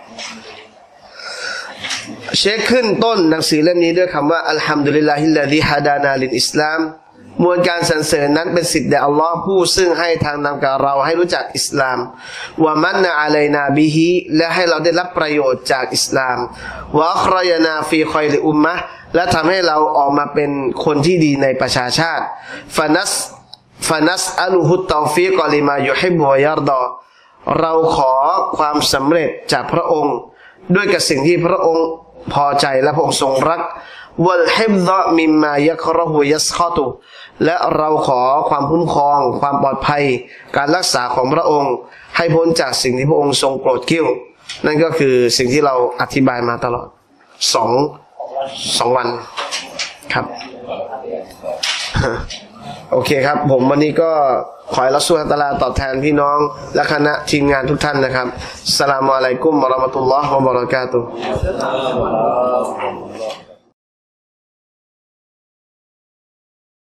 เชคขึ้นต้นหนังสือเล่มนี้ด้วยคำว่าอัลฮัมดุลิลลาฮิลลาฮิฮะดานาลิลอิสลามมวลการสรรเสริญนั้นเป็นสิทธิ์แด่อัลลอฮ์ผู้ซึ่งให้ทางนำกับเราให้รู้จักอิสลามวะมันนะอะลัยนาบิฮิและให้เราได้รับประโยชน์จากอิสลามวะอัครยนาฟีคอยลิอุมมะและทำให้เราออกมาเป็นคนที่ดีในประชาชาติฟานัสอัลุฮุตตอฟีกอลิมายุฮิบวะยัรดอเราขอความสำเร็จจากพระองค์ด้วยกับสิ่งที่พระองค์พอใจและพระองค์ทรงรักวัลฮิฟซะมิมมายักรฮุยัสคอตุและเราขอความคุ้มครองความปลอดภัยการรักษาของพระองค์ให้พ้นจากสิ่งที่พระองค์ทรงโกรธเกรี้ยวนั่นก็คือสิ่งที่เราอธิบายมาตลอดสองวันครับโอเคครับผมวันนี้ก็ขอให้อัลเลาะห์ซุบฮานะฮูวะตะอาลาตอบแทนพี่น้องและคณะทีมงานทุกท่านนะครับอัสสลามุอะลัยกุมวะเราะมะตุลลอฮ์วะบะเราะกาตุฮ์